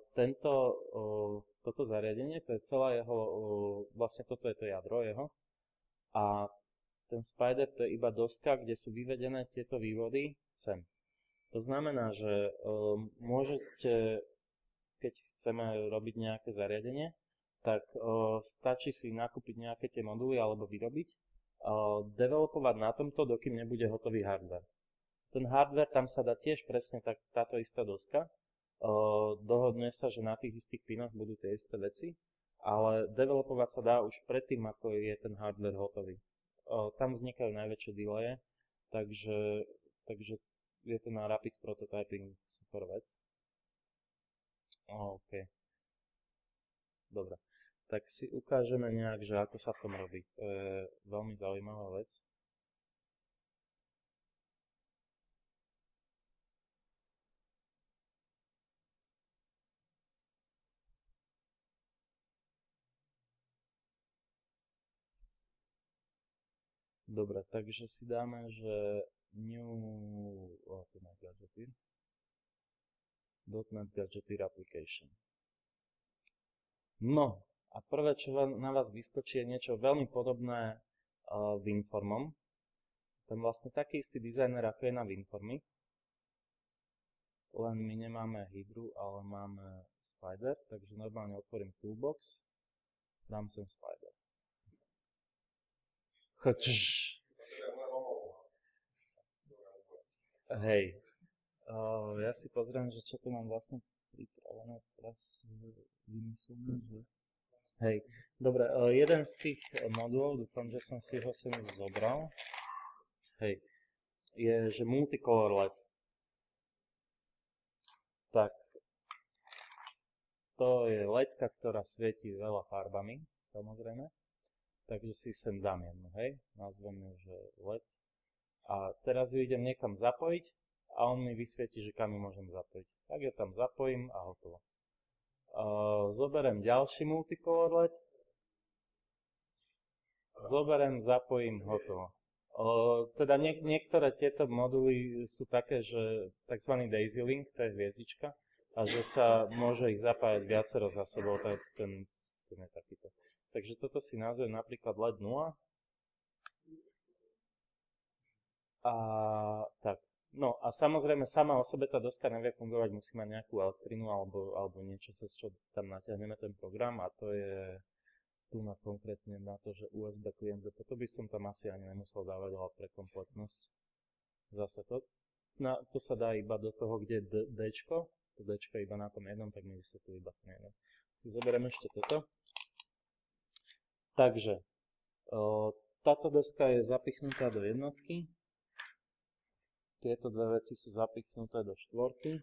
toto zariadenie, to je celá jeho, vlastne toto je to jadro jeho. A ten Spider to je iba doska, kde sú vyvedené tieto vývody sem. To znamená, že môžete, keď chceme robiť nejaké zariadenie, tak stačí si nakúpiť nejaké tie moduly alebo vyrobiť, developovať na tomto, dokým nebude hotový hardware. Ten hardware, tam sa dá tiež presne táto istá doska. Dohodne sa, že na tých istých pinoch budú tie isté veci, ale developovať sa dá už predtým, ako je ten hardware hotový. Tam vznikajú najväčšie delaye, takže je to na rapid prototyping super vec. OK. Dobre. Tak si ukážeme nejak, že ako sa v tom robí. To je veľmi zaujímavá vec. Dobre, takže si dáme, že .NET Gadgeteer Application. No, a prvé, čo na vás vyskočí, je niečo veľmi podobné WinFormom. Ten vlastne taký istý dizajner, ako je na WinFormy. Len my nemáme Hydru, ale máme Spider, takže normálne otvorím Toolbox, dám sem Spider. Hej. Ja si pozriem, že čo tu mám vlastne pripravené teraz vymyslené, že... Hej, dobre, jeden z tých modulov, dúfam, že som si ho sem zobral, hej, je, že multicolor LED. Tak, to je LEDka, ktorá svieti veľa farbami, samozrejme, takže si sem dám jednu, hej, nazvem ju, že LED. A teraz ju idem niekam zapojiť a on mi vysvieti, že kam ju môžem zapojiť. Tak ju tam zapojím a hotovo. Zoberiem ďalší multicolor LED. Zoberiem, zapojím, hotovo. Teda niektoré tieto moduly sú také, že tzv. Daisy link, to je hviezdička, a že sa môže ich zapájať viacero za sebou, ten je takýto. Takže toto si nazvem napríklad LED 0. A tak. No a samozrejme sama o sebe tá doska nevie fungovať, musí mať nejakú elektrinu alebo niečo, cez čo tam natiahneme ten program, a to je tu na konkrétne na to, že USB klient, to by som tam asi ani nemusel dávať, ale pre kompletnosť. Zase to sa dá iba do toho, kde je Dčko, to Dčko je iba na tom jednom, tak mi vysvetlí iba ten jeden. Si zoberiem ešte toto. Takže táto deska je zapichnutá do jednotky. Tieto dve veci sú zapichnuté do štvorky.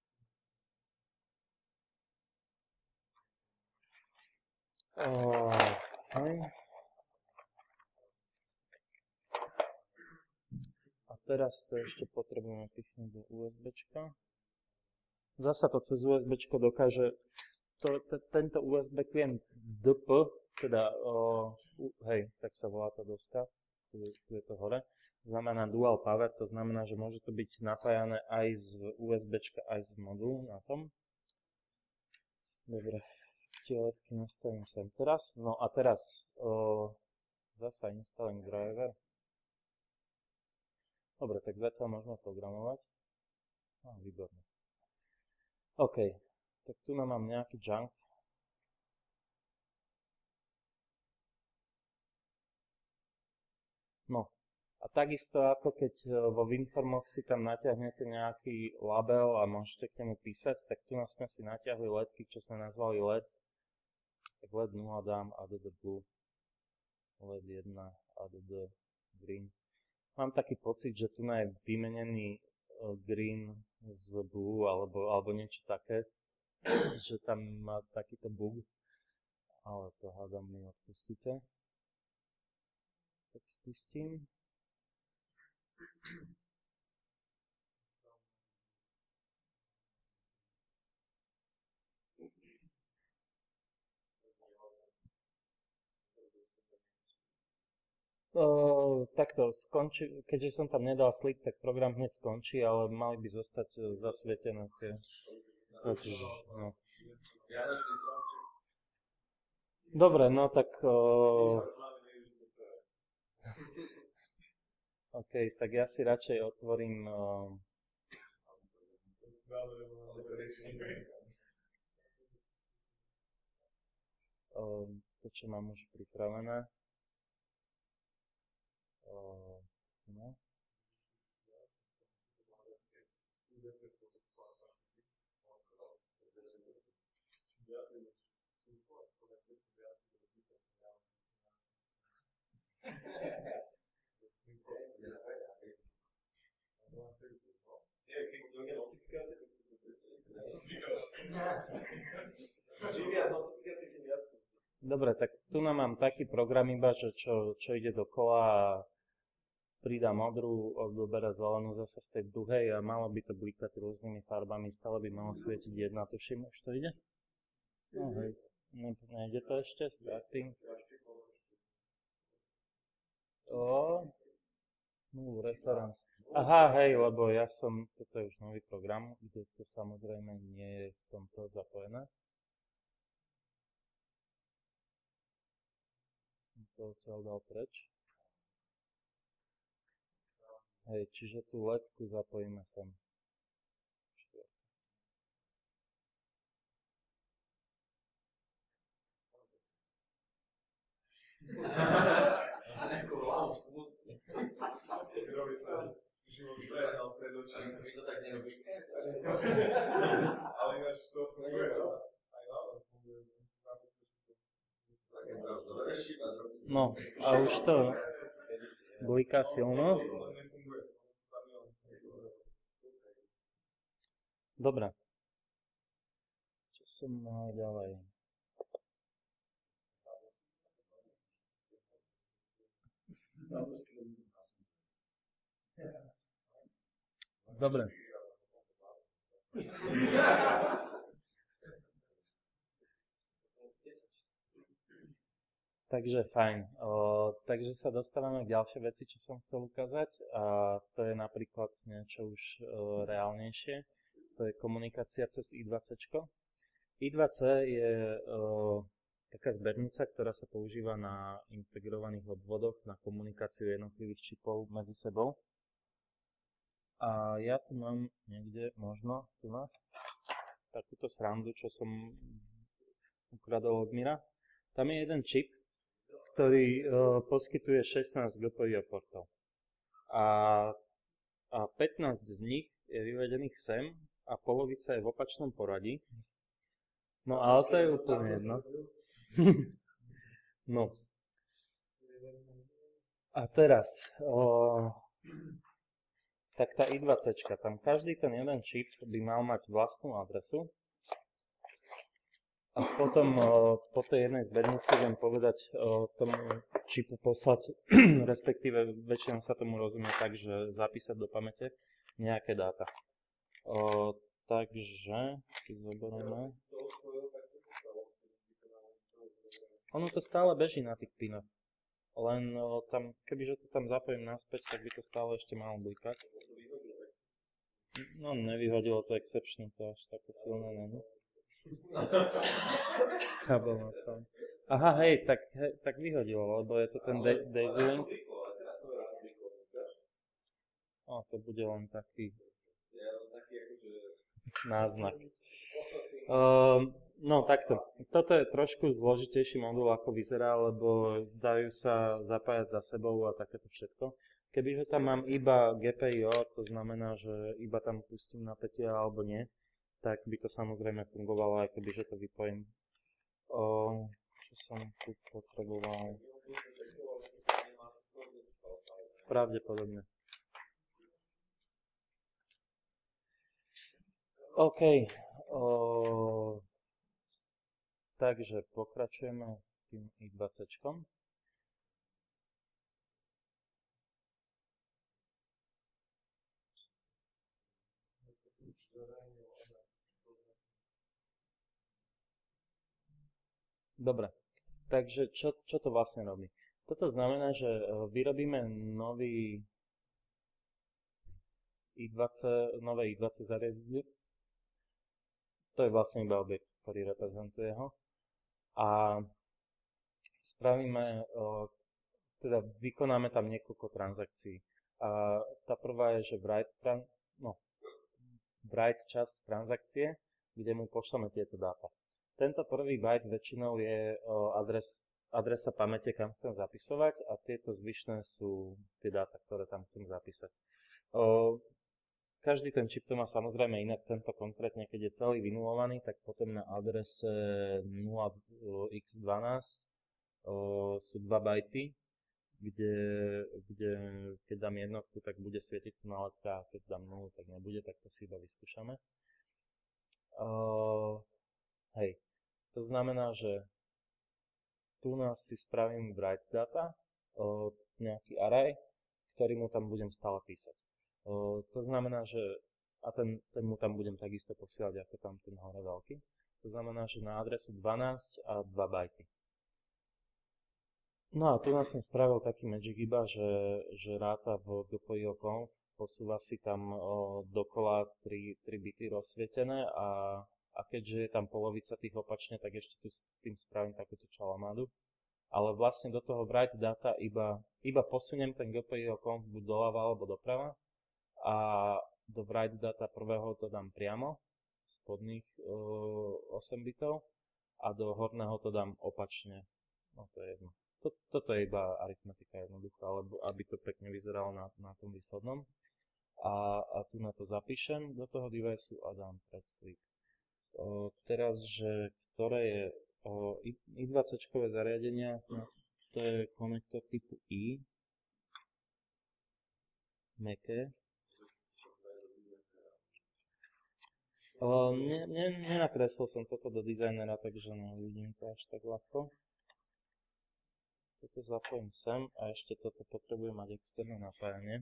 A teraz to ešte potrebujeme pichnúť do USBčka. Zasa to cez USBčko dokáže tento USB klient DP, teda hej, tak sa volá tá doska, tu je to hore. Znamená dual power, to znamená, že môže to byť napájané aj z USBčka, aj z modulu na tom. Dobre, tie ledky nastavím sem teraz. No a teraz zasa installing driver. Dobre, tak zatiaľ môžeme programovať. Výborne. OK, tak tu mám nejaký junk. No. A takisto ako keď vo WinFormoch si tam natiahnete nejaký label a môžete k nemu písať, tak tu sme si natiahli ledky, čo sme nazvali LED. Tak LED 0 dám add blue, LED 1 add green. Mám taký pocit, že tu je vymenený green z blue alebo niečo také, že tam má takýto bug, ale to hádam mi odpustíte. Tak spustím. Takto skončí, keďže som tam nedal sleep, tak program hneď skončí, ale mali by zostať zasvietené tie. No. Dobre, no tak OK, tak ja si radšej otvorím to, čo mám už pripravené. No. Dobre, tak tu mám taký program iba, že čo ide dokola a pridá modrú, odobere zelenú zase z tej druhej a malo by to blikať rôznymi farbami, stále by malo svietiť jedna, tuším, už to ide? No hej, nejde to ešte, starting. No, reference. Aha, hej, lebo toto je už nový program, kde to samozrejme nie je v tomto zapojené. Som to odtiaľ dal preč. Hej, čiže tú ledku zapojíme sem. Život prehnal pred očami. My to tak nerobíme. Ale ináč to funguje, no? Aj naozaj funguje. No, a už to bliká silno. Dobre. Čo som mal ďalej? Dobre. Takže fajn. Takže sa dostávame k ďalšej veci, čo som chcel ukázať. A to je napríklad niečo už reálnejšie. To je komunikácia cez I2C. I2C je taká zbernica, ktorá sa používa na integrovaných obvodoch, na komunikáciu jednotlivých čipov medzi sebou. A ja tu mám niekde, možno, tu mám takúto srandu, čo som ukradol od Mira. Tam je jeden čip, ktorý poskytuje 16 GPIO portov. A 15 z nich je vyvedených sem a polovica je v opačnom poradí. No ale to je úplne jedno. No. A teraz, tak tá I2C, tam každý ten jeden čip by mal mať vlastnú adresu. A potom po tej jednej zbernici viem povedať tomu čipu poslať, respektíve väčšinou sa tomu rozumie tak, že zapísať do pamäte nejaké dáta. Takže si zoberieme. Ono to stále beží na tých pinoch. Len tam, kebyže to tam zapojím naspäť, tak by to stále ešte malo blikať. No, nevyhodilo to exception, to až také silné není. Kabel na tom. Aha, hej, tak vyhodilo, lebo je to ten Daisy Link. To bude len taký náznak. No takto. Toto je trošku zložitejší modul, ako vyzerá, lebo dajú sa zapájať za sebou a takéto všetko. Kebyže tam mám iba GPIO, to znamená, že iba tam pustím napätie alebo nie, tak by to samozrejme fungovalo, aj kebyže to vypojím. Čo som tu potreboval? Pravdepodobne. OK. Takže pokračujeme tým I2C. Dobre, takže čo to vlastne robí? Toto znamená, že vyrobíme nové I20 zariadenie. To je vlastne iba objekt, ktorý reprezentuje ho. A teda vykonáme tam niekoľko transakcií. A tá prvá je, že write časť transakcie, kde mu pošleme tieto dáta. Tento prvý byte väčšinou je adresa pamäte, kam chcem zapisovať, a tieto zvyšné sú tie dáta, ktoré tam chcem zapísať. Každý ten čip to má samozrejme inak, tento konkrétne, keď je celý vynulovaný, tak potom na adrese 0x12 sú 2 bajty, kde keď dám jednotku, tak bude svietiť tu nálepka, a keď dám 0, tak nebude, tak to si iba vyskúšame. To znamená, že tu nás si spravím write data, nejaký array, ktorý mu tam budem stále písať. To znamená, že ten mu tam budem takisto posielať ako tam ten hore veľký. To znamená, že na adresu 12 a 2 bajty. No a tu nás som spravil taký magic iba, že ráta v gpio.conf, posúva si tam dokola 3 bity rozsvietené a keďže je tam polovica tých opačne, tak ešte tu s tým spravím takúto čalamádu. Ale vlastne do toho write data iba posuniem ten gpio.conf buď doľava alebo doprava a do write data prvého to dám priamo, spodných 8 bitov, a do horného to dám opačne. No to je jedno. Toto je iba aritmetika jednoduchá, alebo aby to pekne vyzeralo na tom výslednom. A tu na to zapíšem do toho device a dám pred sleep. Teraz, že ktoré je I20-čkové zariadenia, to je konektor typu I, mäkké. Nenakreslil som toto do dizajnera, takže neuvidím to až tak ľahko. Toto zapojím sem a ešte toto potrebujem mať externé napájanie.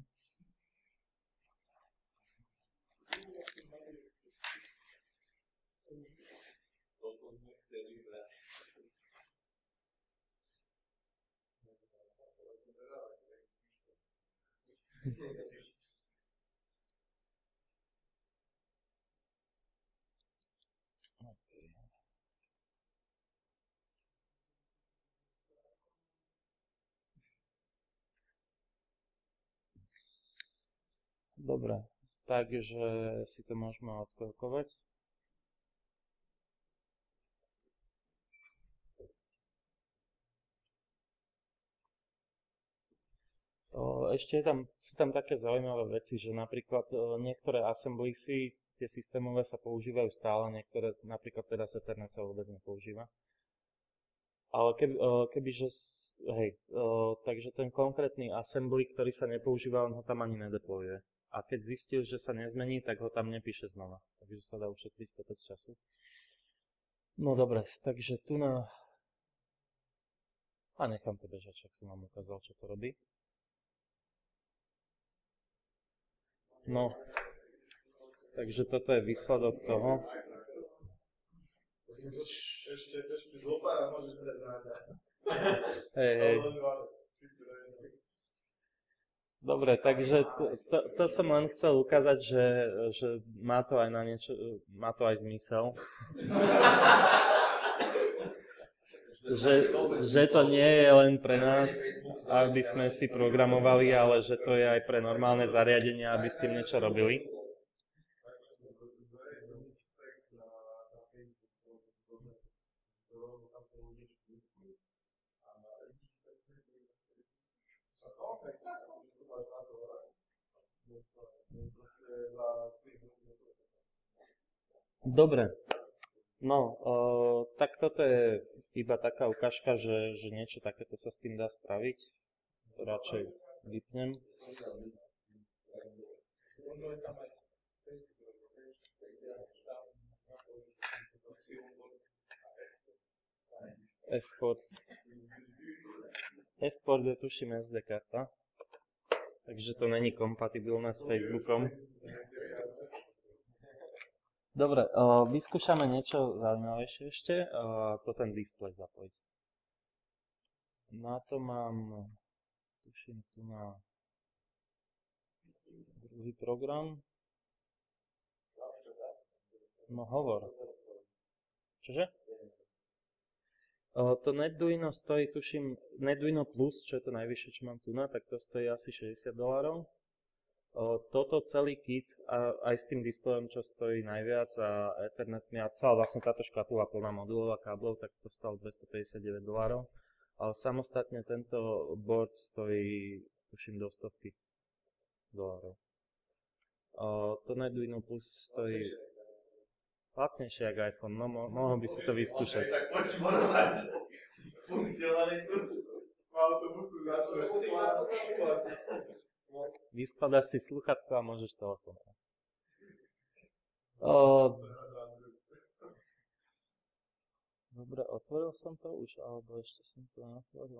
Dobre, takže si to môžeme odkoľkovať. Ešte sú tam také zaujímavé veci, že napríklad niektoré assemblisy, tie systémové sa používajú stále, niektoré, napríklad teraz Ethernet sa vôbec nepoužíva. Ale takže ten konkrétny assembly, ktorý sa nepoužíva, on ho tam ani nedeployuje. A keď zistil, že sa nezmení, tak ho tam nepíše znova. Takže sa dá ušetriť kopec času. No dobre, takže tu a nechám to bežať, však som vám ukázal, čo to robí. No, takže toto je výsledok toho. Ešte zopára môžeš prednáť. Hej. Dobre, takže to som len chcel ukázať, že má to aj na niečo, má to aj zmysel. Že to nie je len pre nás, aby sme si programovali, ale že to je aj pre normálne zariadenia, aby s tým niečo robili. Dobre, no, tak toto je iba taká ukážka, že niečo takéto sa s tým dá spraviť. Radšej vypnem. F-port je tuším SD karta, takže to není kompatibilné s Facebookom. Dobre, vyskúšame niečo zaujímavejšie ešte, to ten displej zapojiť. Na to mám, tuším, tu na druhý program. No hovor. Čože? To NetDuino stojí, tuším, NetDuino Plus, čo je to najvyššie, čo mám tu na, tak to stojí asi $60. Toto celý kit, aj s tým displejom, čo stojí najviac a Ethernetmi a celá vlastne táto škatula plná modulov a káblov, tak to stalo $259. Ale samostatne tento board stojí, tuším, do $100. To NetDuino Plus stojí lacnejšie ako iPhone, no mohol by si to vyskúšať. Tak poď si morovať funkcionalitu autobusu, Vyskladáš si sluchatko a môžeš telefonovať. Dobre, otvoril som to už, alebo ešte som to neotvoril.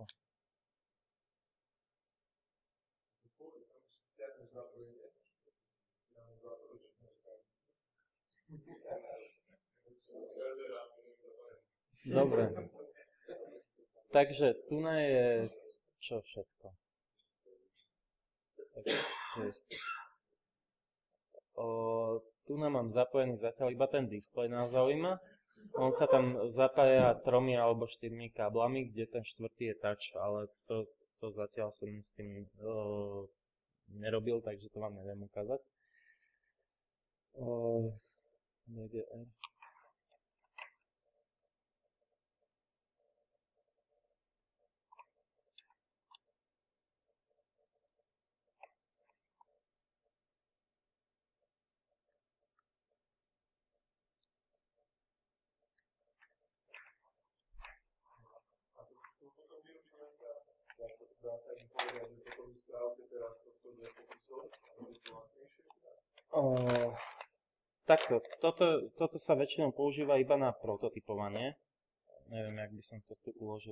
Dobre. Takže tu je čo všetko. Tu mám zapojený zatiaľ iba ten displej, nás zaujíma. On sa tam zapája 3 alebo 4 káblami, kde ten štvrtý je touch, ale to zatiaľ som s tým nerobil, takže to vám neviem ukázať. DGR. Dá sa im povedať, že toto vysprávate teraz tohto dve pokusov, aby to vlastnejšie? Takto, toto sa väčšinou používa iba na prototypovanie. Neviem, jak by som to tu uložil.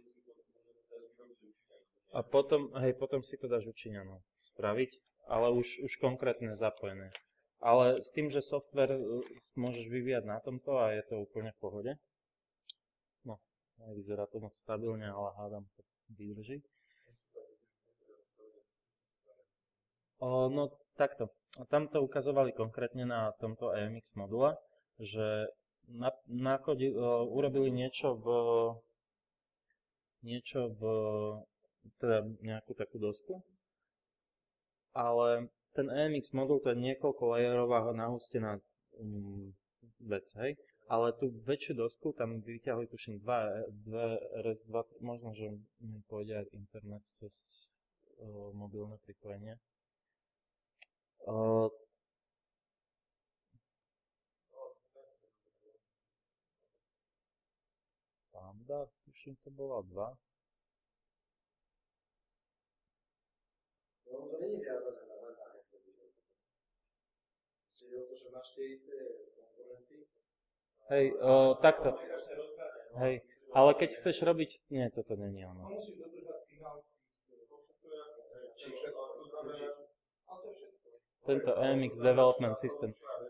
A potom si to dáš učiňano spraviť, ale už konkrétne zapojené. Ale s tým, že software môžeš vyvíjať na tomto a je to úplne v pohode. No, vyzerá to moc stabilne, ale hádam to vydrží. No takto. Tam to ukazovali konkrétne na tomto EMX module, že urobili niečo v teda nejakú takú dosku, ale ten EMX modul to je niekoľko layerová nahustená vec, hej. Ale tú väčšiu dosku tam vyťahli tuším dve RS2, možno, že mi pôjde aj internet cez mobilné pripojenie. Panda, tuším, to bola 2. No, to není viazané na ledách. Si o to, že máš tie isté komponenty. Hej, takto. Hej, ale keď chceš robiť... Nie, toto není ono. Musíš dodržať finálky. Či všetko, to znamená... Ale to je všetko. Tento EMX Development System.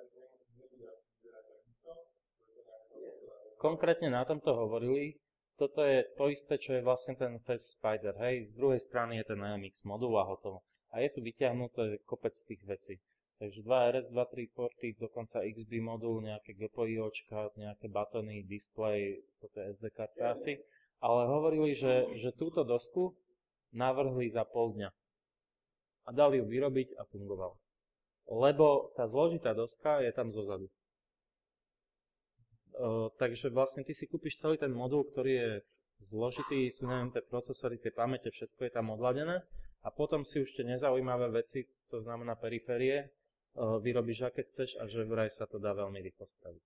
Konkrétne na tomto hovorili, toto je to isté, čo je vlastne ten Fast Spider, hej, z druhej strany je ten EMX modul a hotovo. A je tu vyťahnuté kopec tých vecí. Takže 2 RS2, 3 porty, dokonca XB modul, nejaké GPIOčka, nejaké batony, display, toto je SD karta asi. Ale hovorili, že túto dosku navrhli za pol dňa. A dali ju vyrobiť a fungovala. Lebo tá zložitá doska je tam zozadu. Takže vlastne ty si kúpiš celý ten modul, ktorý je zložitý, sú neviem, tie procesory, tie pamäte, všetko je tam odladené a potom si už tie nezaujímavé veci, to znamená periférie, vyrobíš aké chceš a že vraj sa to dá veľmi rýchlo spraviť.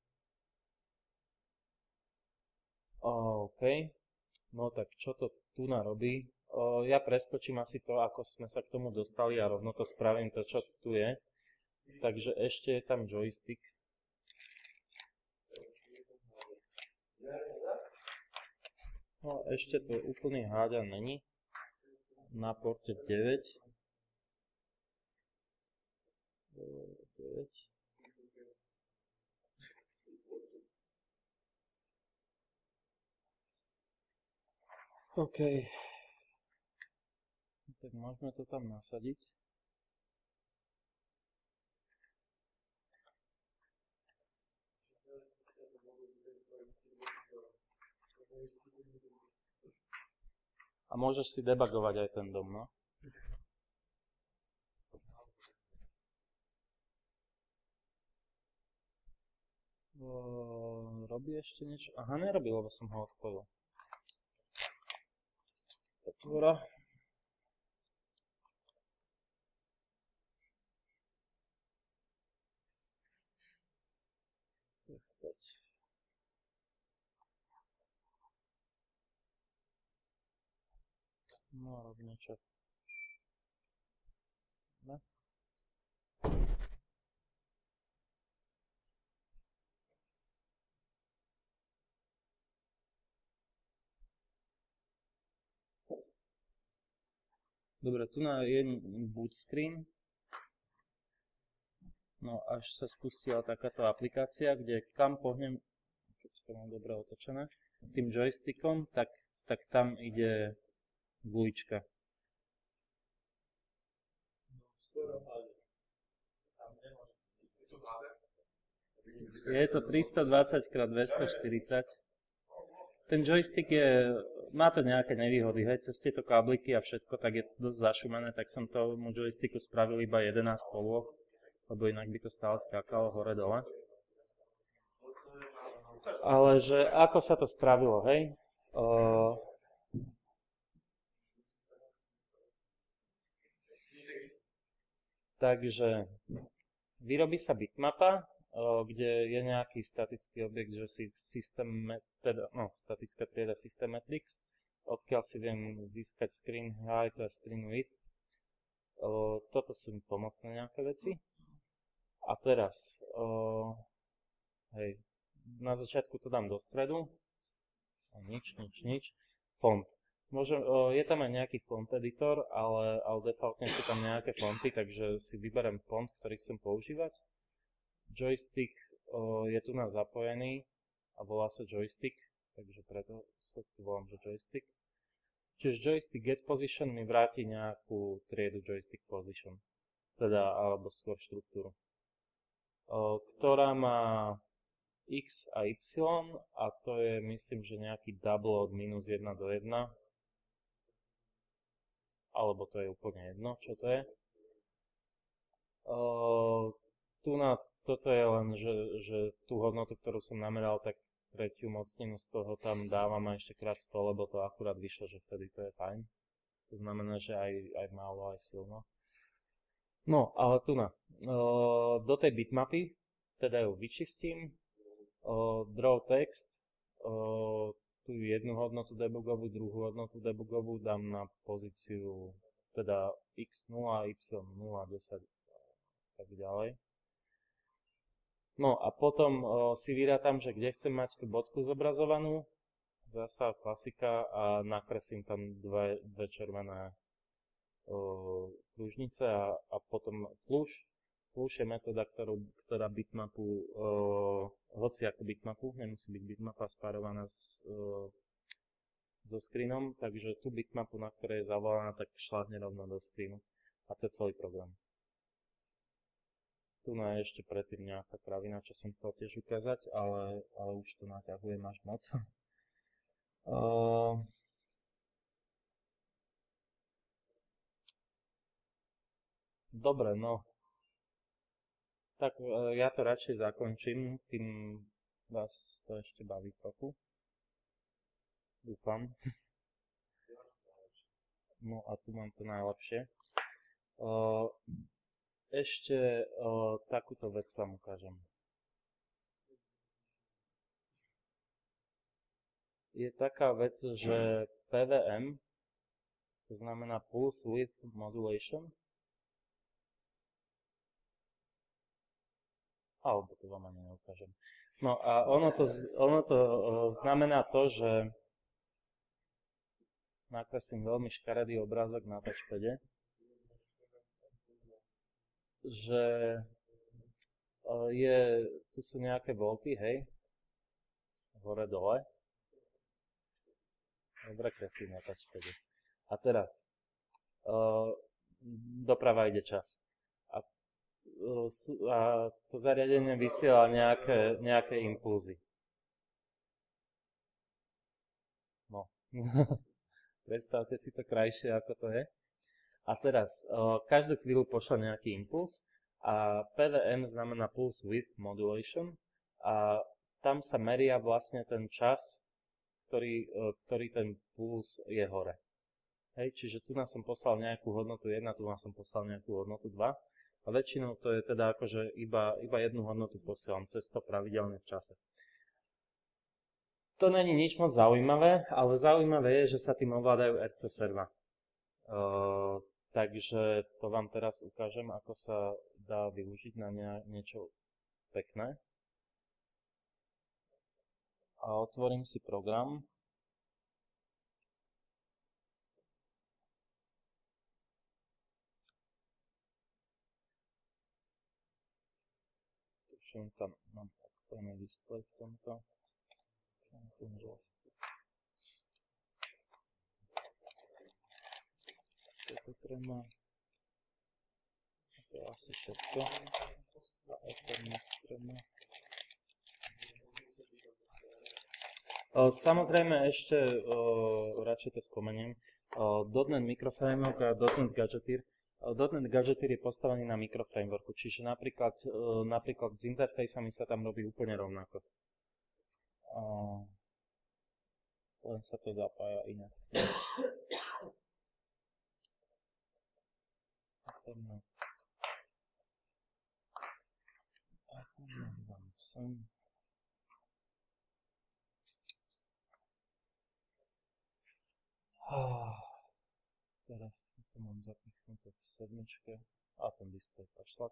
OK, no tak čo to tu narobí? Ja preskočím asi to, ako sme sa k tomu dostali a rovno to spravím to, čo tu je. Takže ešte je tam joystick. No ešte to úplný háďan není. Na porte 9. 9. OK. Tak môžeme to tam nasadiť. A môžeš si debugovať aj ten dom, no? Robí ešte niečo? Aha, nerobí, lebo som ho odpojil. Otvora. No, rob niečo. Ne? Dobre, tu je boot screen. No, až sa spustila takáto aplikácia, kde kam pohnem, keď to mám dobre otočené, tým joystickom, tak tam ide gulička. Je to 320x240. Ten joystick má to nejaké nevýhody, hej, cez tieto kábliky a všetko, tak je to dosť zašumené, tak som tomu joysticku spravil iba 11 polôch, lebo inak by to stále skákalo hore-dole. Ale že ako sa to spravilo, hej? Takže vyrobí sa bitmapa, kde je nejaký statický objekt, že si statická trieda Systematrix, odkiaľ si viem získať screen height a screen width. Toto sú pomocné nejaké veci. A teraz, hej, na začiatku to dám do stredu. Nič. Font. Je tam aj nejaký font editor, ale defaultne sú tam nejaké fonty, takže si vyberem font, ktorý chcem používať. Joystick je tu na zapojený a volá sa joystick, takže preto sa tu volám, že joystick. Čiže joystick get position mi vráti nejakú triedu joystick position, teda alebo skôr štruktúru, ktorá má x a y a to je, myslím, že nejaký double od -1 do 1, alebo to je úplne jedno, čo to je. Toto je len, že tú hodnotu, ktorú som nameral, tak tretiu mocninu z toho tam dávam a ešte krát 100, lebo to akurát vyšlo, že vtedy to je fajn. To znamená, že aj málo, aj silno. No, ale do tej bitmapy, teda ju vyčistím, draw text, tú jednu hodnotu debugovú, druhú hodnotu debugovú dám na pozíciu, teda x0, y0, 10 tak ďalej. No a potom si vyrátam, že kde chcem mať tú bodku zobrazovanú, zasa klasika, a nakreslím tam dve červené kružnice a potom flush. Flush je metóda, ktorá bitmapu, hociakú bitmapu, nemusí byť bitmapa spárovaná so screenom, takže tú bitmapu, na ktorej je zavolaná, tak šláhne rovno do screenu. A to je celý program. Tu je ešte predtým nejaká kravina, čo som chcel tiež ukázať, ale už to naťahujem až moc. Dobre, no. Tak ja to radšej zakončím, kým vás to ešte baví trochu. Dúfam. No a tu mám to najlepšie. Ešte takúto vec vám ukážem. Je taká vec, že PWM, to znamená Pulse Width Modulation, alebo to vám ani neukážem. No a ono to znamená to, že nakreslím veľmi škaredý obrázok na touchpade, že tu sú nejaké volty, hej, hore dole. Dobre kreslí na touchpade. A teraz, doprava ide čas. A to zariadenie vysiela nejaké impulzy. No. Predstavte si to krajšie, ako to je. A teraz, každú chvíľu pošle nejaký impuls a PWM znamená Pulse Width Modulation a tam sa meria vlastne ten čas, ktorý ten puls je hore. Hej, čiže tu nás som poslal nejakú hodnotu 1, tu nás som poslal nejakú hodnotu 2 a väčšinou to je teda akože iba jednu hodnotu posielam cez to pravidelne v čase. To není nič moc zaujímavé, ale zaujímavé je, že sa tým ovládajú RC serva. Takže to vám teraz ukážem, ako sa dá využiť na niečo pekné. A otvorím si program. Tuším, tam mám aktuálny displej v tomto. To treba. To je asi všetko. A Ethernet treba. Samozrejme ešte radšej to spomeniem. .NET Microframework a .NET Gadgeteer. .NET Gadgeteer je postavený na mikroframeworku, čiže napríklad s interfejsami sa tam robí úplne rovnako. Len sa to zapája inak. Teraz toto mám zapichnuté v sedmičke a ten displej pašľať.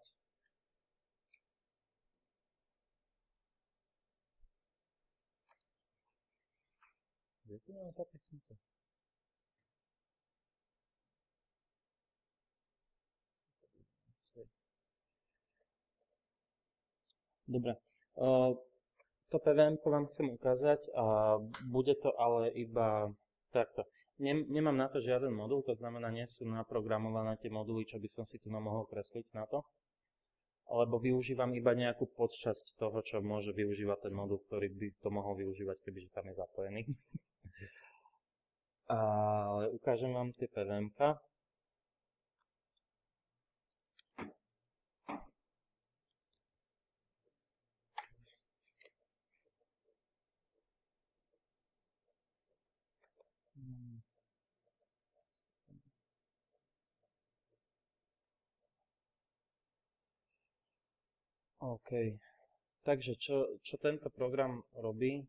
Kde to mám zapichnuté? Dobre. To PWM vám chcem ukázať a bude to ale iba takto. Nemám na to žiaden modul, to znamená, nie sú naprogramované tie moduly, čo by som si tu mohol kresliť na to. Alebo využívam iba nejakú podčasť toho, čo môže využívať ten modul, ktorý by to mohol využívať, kebyže tam je zapojený. Ale ukážem vám tie PWM-ka. OK. Takže čo tento program robí?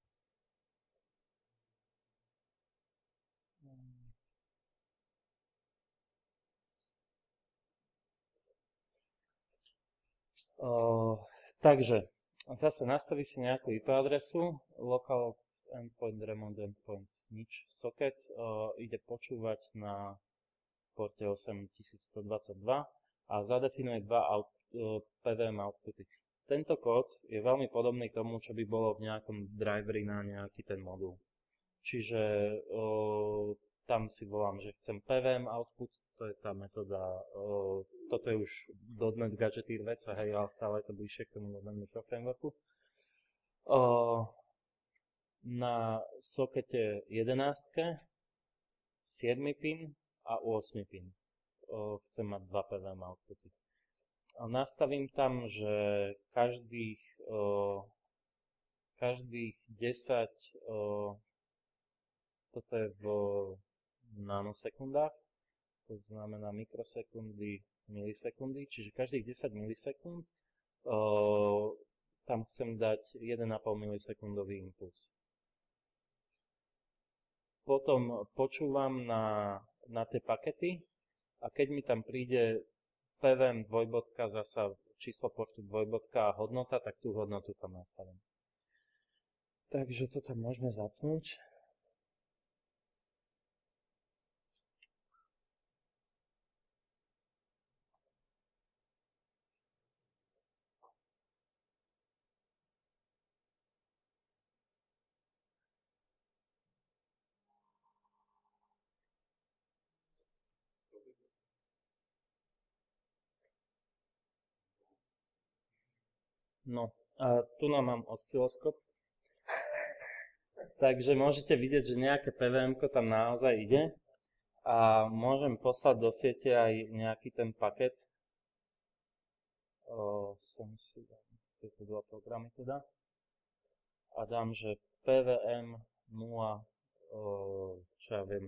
Takže zase nastaví si nejakú IP adresu, local endpoint, remote endpoint, nič, socket, ide počúvať na porte 8122 a zadefinuje dva PWM outputy. Tento kód je veľmi podobný k tomu, čo by bolo v nejakom driveri na nejaký ten modul. Čiže tam si volám, že chcem PWM output, to je tá metóda, toto je už .NET Gadgeteer vec, hej, ale stále je to bližšie k tomu .NET Microframeworku. Na sokete 11, 7 pin a 8 pin chcem mať dva PWM outputy. Nastavím tam, že každých 10, toto je v nanosekundách, to znamená mikrosekundy, milisekundy, čiže každých 10 milisekúnd tam chcem dať 1,5 milisekundový impuls. Potom počúvam na tie pakety a keď mi tam príde PWM dvojbodka, zasa číslo portu dvojbodka a hodnota, tak tú hodnotu tam nastavím. Takže to tam môžeme zapnúť. No, a tu nám mám osciloskop. Takže môžete vidieť, že nejaké PVM-ko tam naozaj ide. A môžem poslať do siete aj nejaký ten paket. Sem si dám tieto dva programy teda. A dám, že PVM 0, čo ja viem,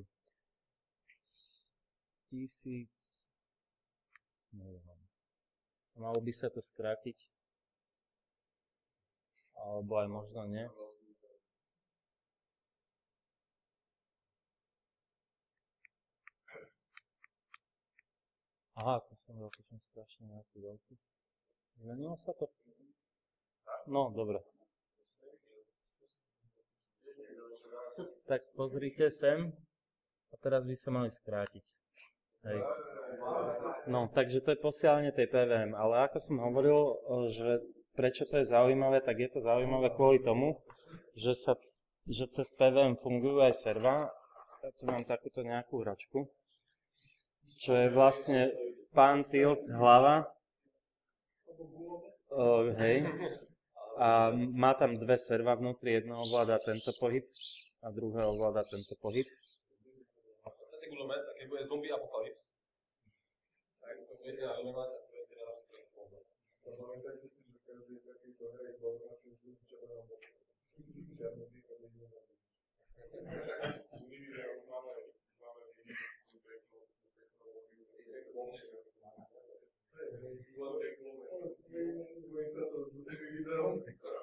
1000, neviem. Malo by sa to skrátiť. Alebo aj možno nie. Aha, to som veľkočím strašne nejaký veľký. Zmenilo sa to? No, dobre. Tak pozrite sem. A teraz by sa mali skrátiť. Hej. No, takže to je posielanie tej PVM. Ale ako som hovoril, že prečo to je zaujímavé, tak je to zaujímavé kvôli tomu, že cez PVM fungujú aj serva. Ja tu mám takúto nejakú hračku, čo je vlastne pán tilt hlava. Hej. A má tam dve serva vnútri, jedno ovláda tento pohyb a druhé ovláda tento pohyb. V podstate guľomet, a keď bude zombie apokalyps, tak to budete nažovať a to bude strieľať všetko do pohľadu. Pamätajte si, že každý takýto hrej bol na tým červenom boku. Žiadny východ nie je. Spojím sa to s videom.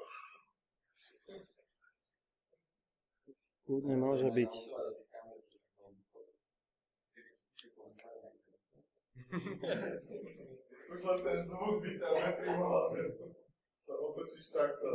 Kľudne môže byť. Už len ten zvuk by ťa neprimoval, že sa otočíš takto.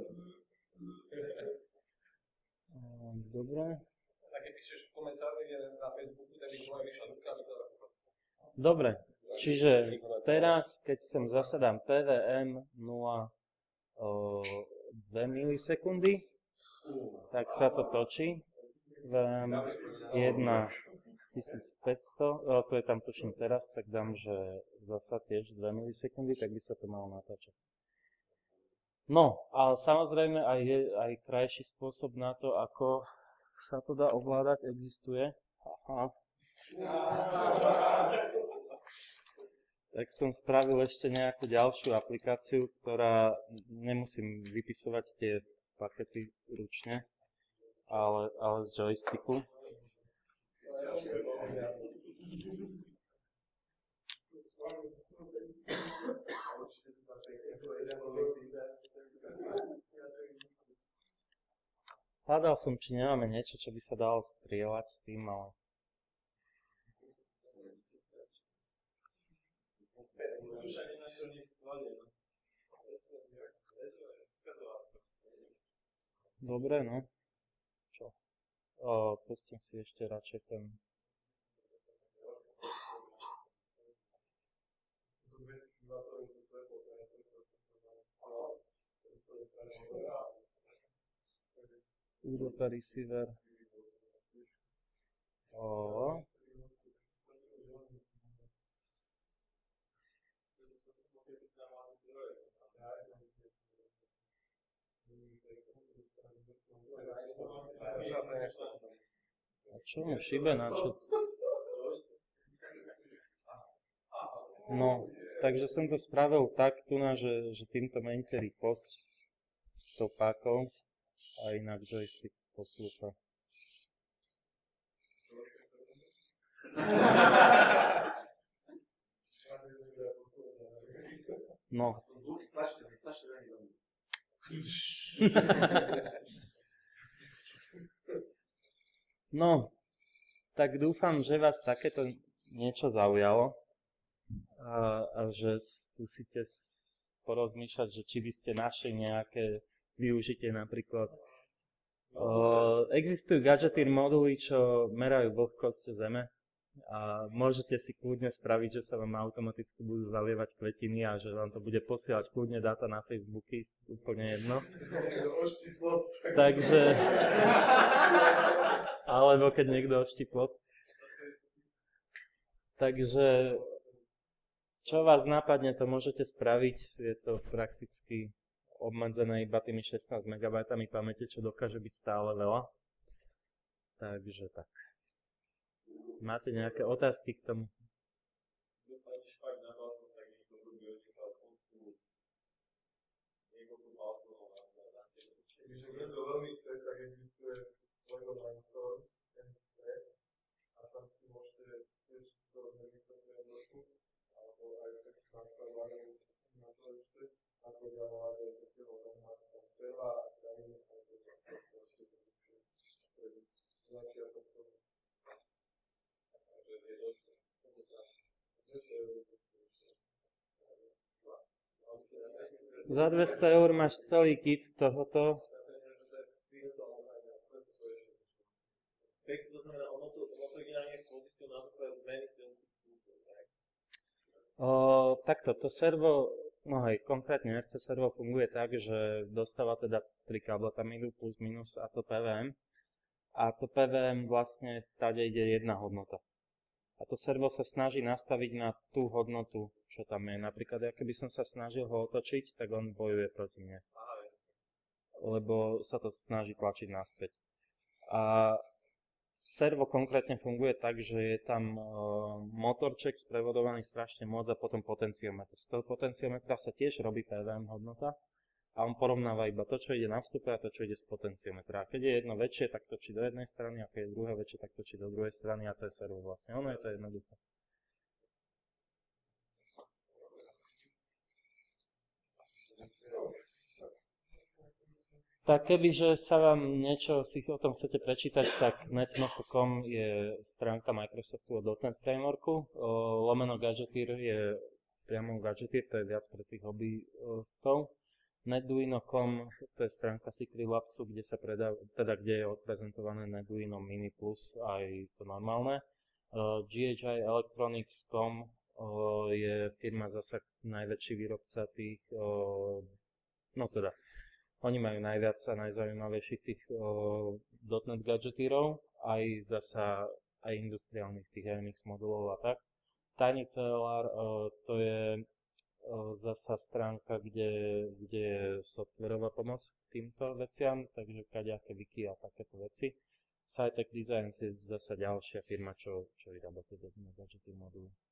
Dobre. Tak keď píšeš v komentári na Facebooku, tak by moja vyšla ruka, aby to dá kupacku. Dobre. Čiže teraz, keď sem zasadám PVM 0 2 milisekundy, tak sa to točí. PVM 1 1500, to je tam točím teraz, tak dám, že zasa tiež 2 milisekundy, tak by sa to malo natáčať. No, ale samozrejme aj krajší spôsob na to, ako sa to dá ovládať, existuje. Aha. Tak som spravil ešte nejakú ďalšiu aplikáciu, ktorá nemusím vypisovať tie pakety ručne, ale z joysticku. Hľadal som, či nemáme niečo, čo by sa dalo strieľať s tým, ale... Dobre, no. Čo? Pustím si ešte radšej ten... UDP receiver. A čo mu šibe na čo? No, takže som to spravil tak tu na, že týmto meníte rýchlosť tou pákou a inak joystick poslúcha. No. No, tak dúfam, že vás takéto niečo zaujalo a že skúsite porozmýšľať, že či by ste našli nejaké využitie napríklad. Existujú gadgetín moduly, čo merajú vlhkosť Zeme a môžete si kľudne spraviť, že sa vám automaticky budú zalievať kvetiny a že vám to bude posielať kľudne dáta na Facebooky, úplne jedno. Takže, alebo keď niekto oští plot. Takže, čo vás napadne, to môžete spraviť, je to prakticky obmedzené iba tými 16 MB pamäte, čo dokáže byť stále veľa. Takže tak. Máte nejaké otázky k tomu? Keďže niekto veľmi chce, tak existuje Lego Mindstorms, NXT, a tam si môžete tiež dorobne mikrofrémworku, alebo aj takých nastavovaní na to ešte, ako ďalej aj takého tam máte tam serva a krajiny, a to proste začiatok toho. Za 200 € máš celý kit tohoto. Takto, to servo, no hej, konkrétne RC servo funguje tak, že dostáva teda 3 káble, tam idú plus minus a to PVM. A to PVM vlastne tade ide jedna hodnota. A to servo sa snaží nastaviť na tú hodnotu, čo tam je. Napríklad, ja keby som sa snažil ho otočiť, tak on bojuje proti mne. Lebo sa to snaží tlačiť naspäť. A servo konkrétne funguje tak, že je tam motorček sprevodovaný strašne moc a potom potenciometr. Z toho potenciometra sa tiež robí PVM hodnota a on porovnáva iba to, čo ide na vstupe a to, čo ide z potenciometra. A keď je jedno väčšie, tak točí do jednej strany, a keď je druhé väčšie, tak točí do druhej strany a to je servo vlastne. Ono je to jednoduché. Tak kebyže sa vám niečo si o tom chcete prečítať, tak netmofo.com je stránka Microsoftu o .NET Frameworku. Lomeno Gadgeteer je priamo Gadgeteer, to je viac pre tých hobbyistov. Netduino.com, to je stránka Secret-Labsu, kde sa kde je odprezentované Netduino Mini Plus aj to normálne. GHI Electronics.com je firma zasa najväčší výrobca tých, oni majú najviac a najzaujímavejších tých .NET gadgetírov, aj industriálnych tých MX modulov a tak. TinyCLR, to je zasa stránka, kde je softwarová pomoc k týmto veciam, takže kadejaké wiki a takéto veci. SciTech Designs je zasa ďalšia firma, čo vyrába tie gadgety moduly.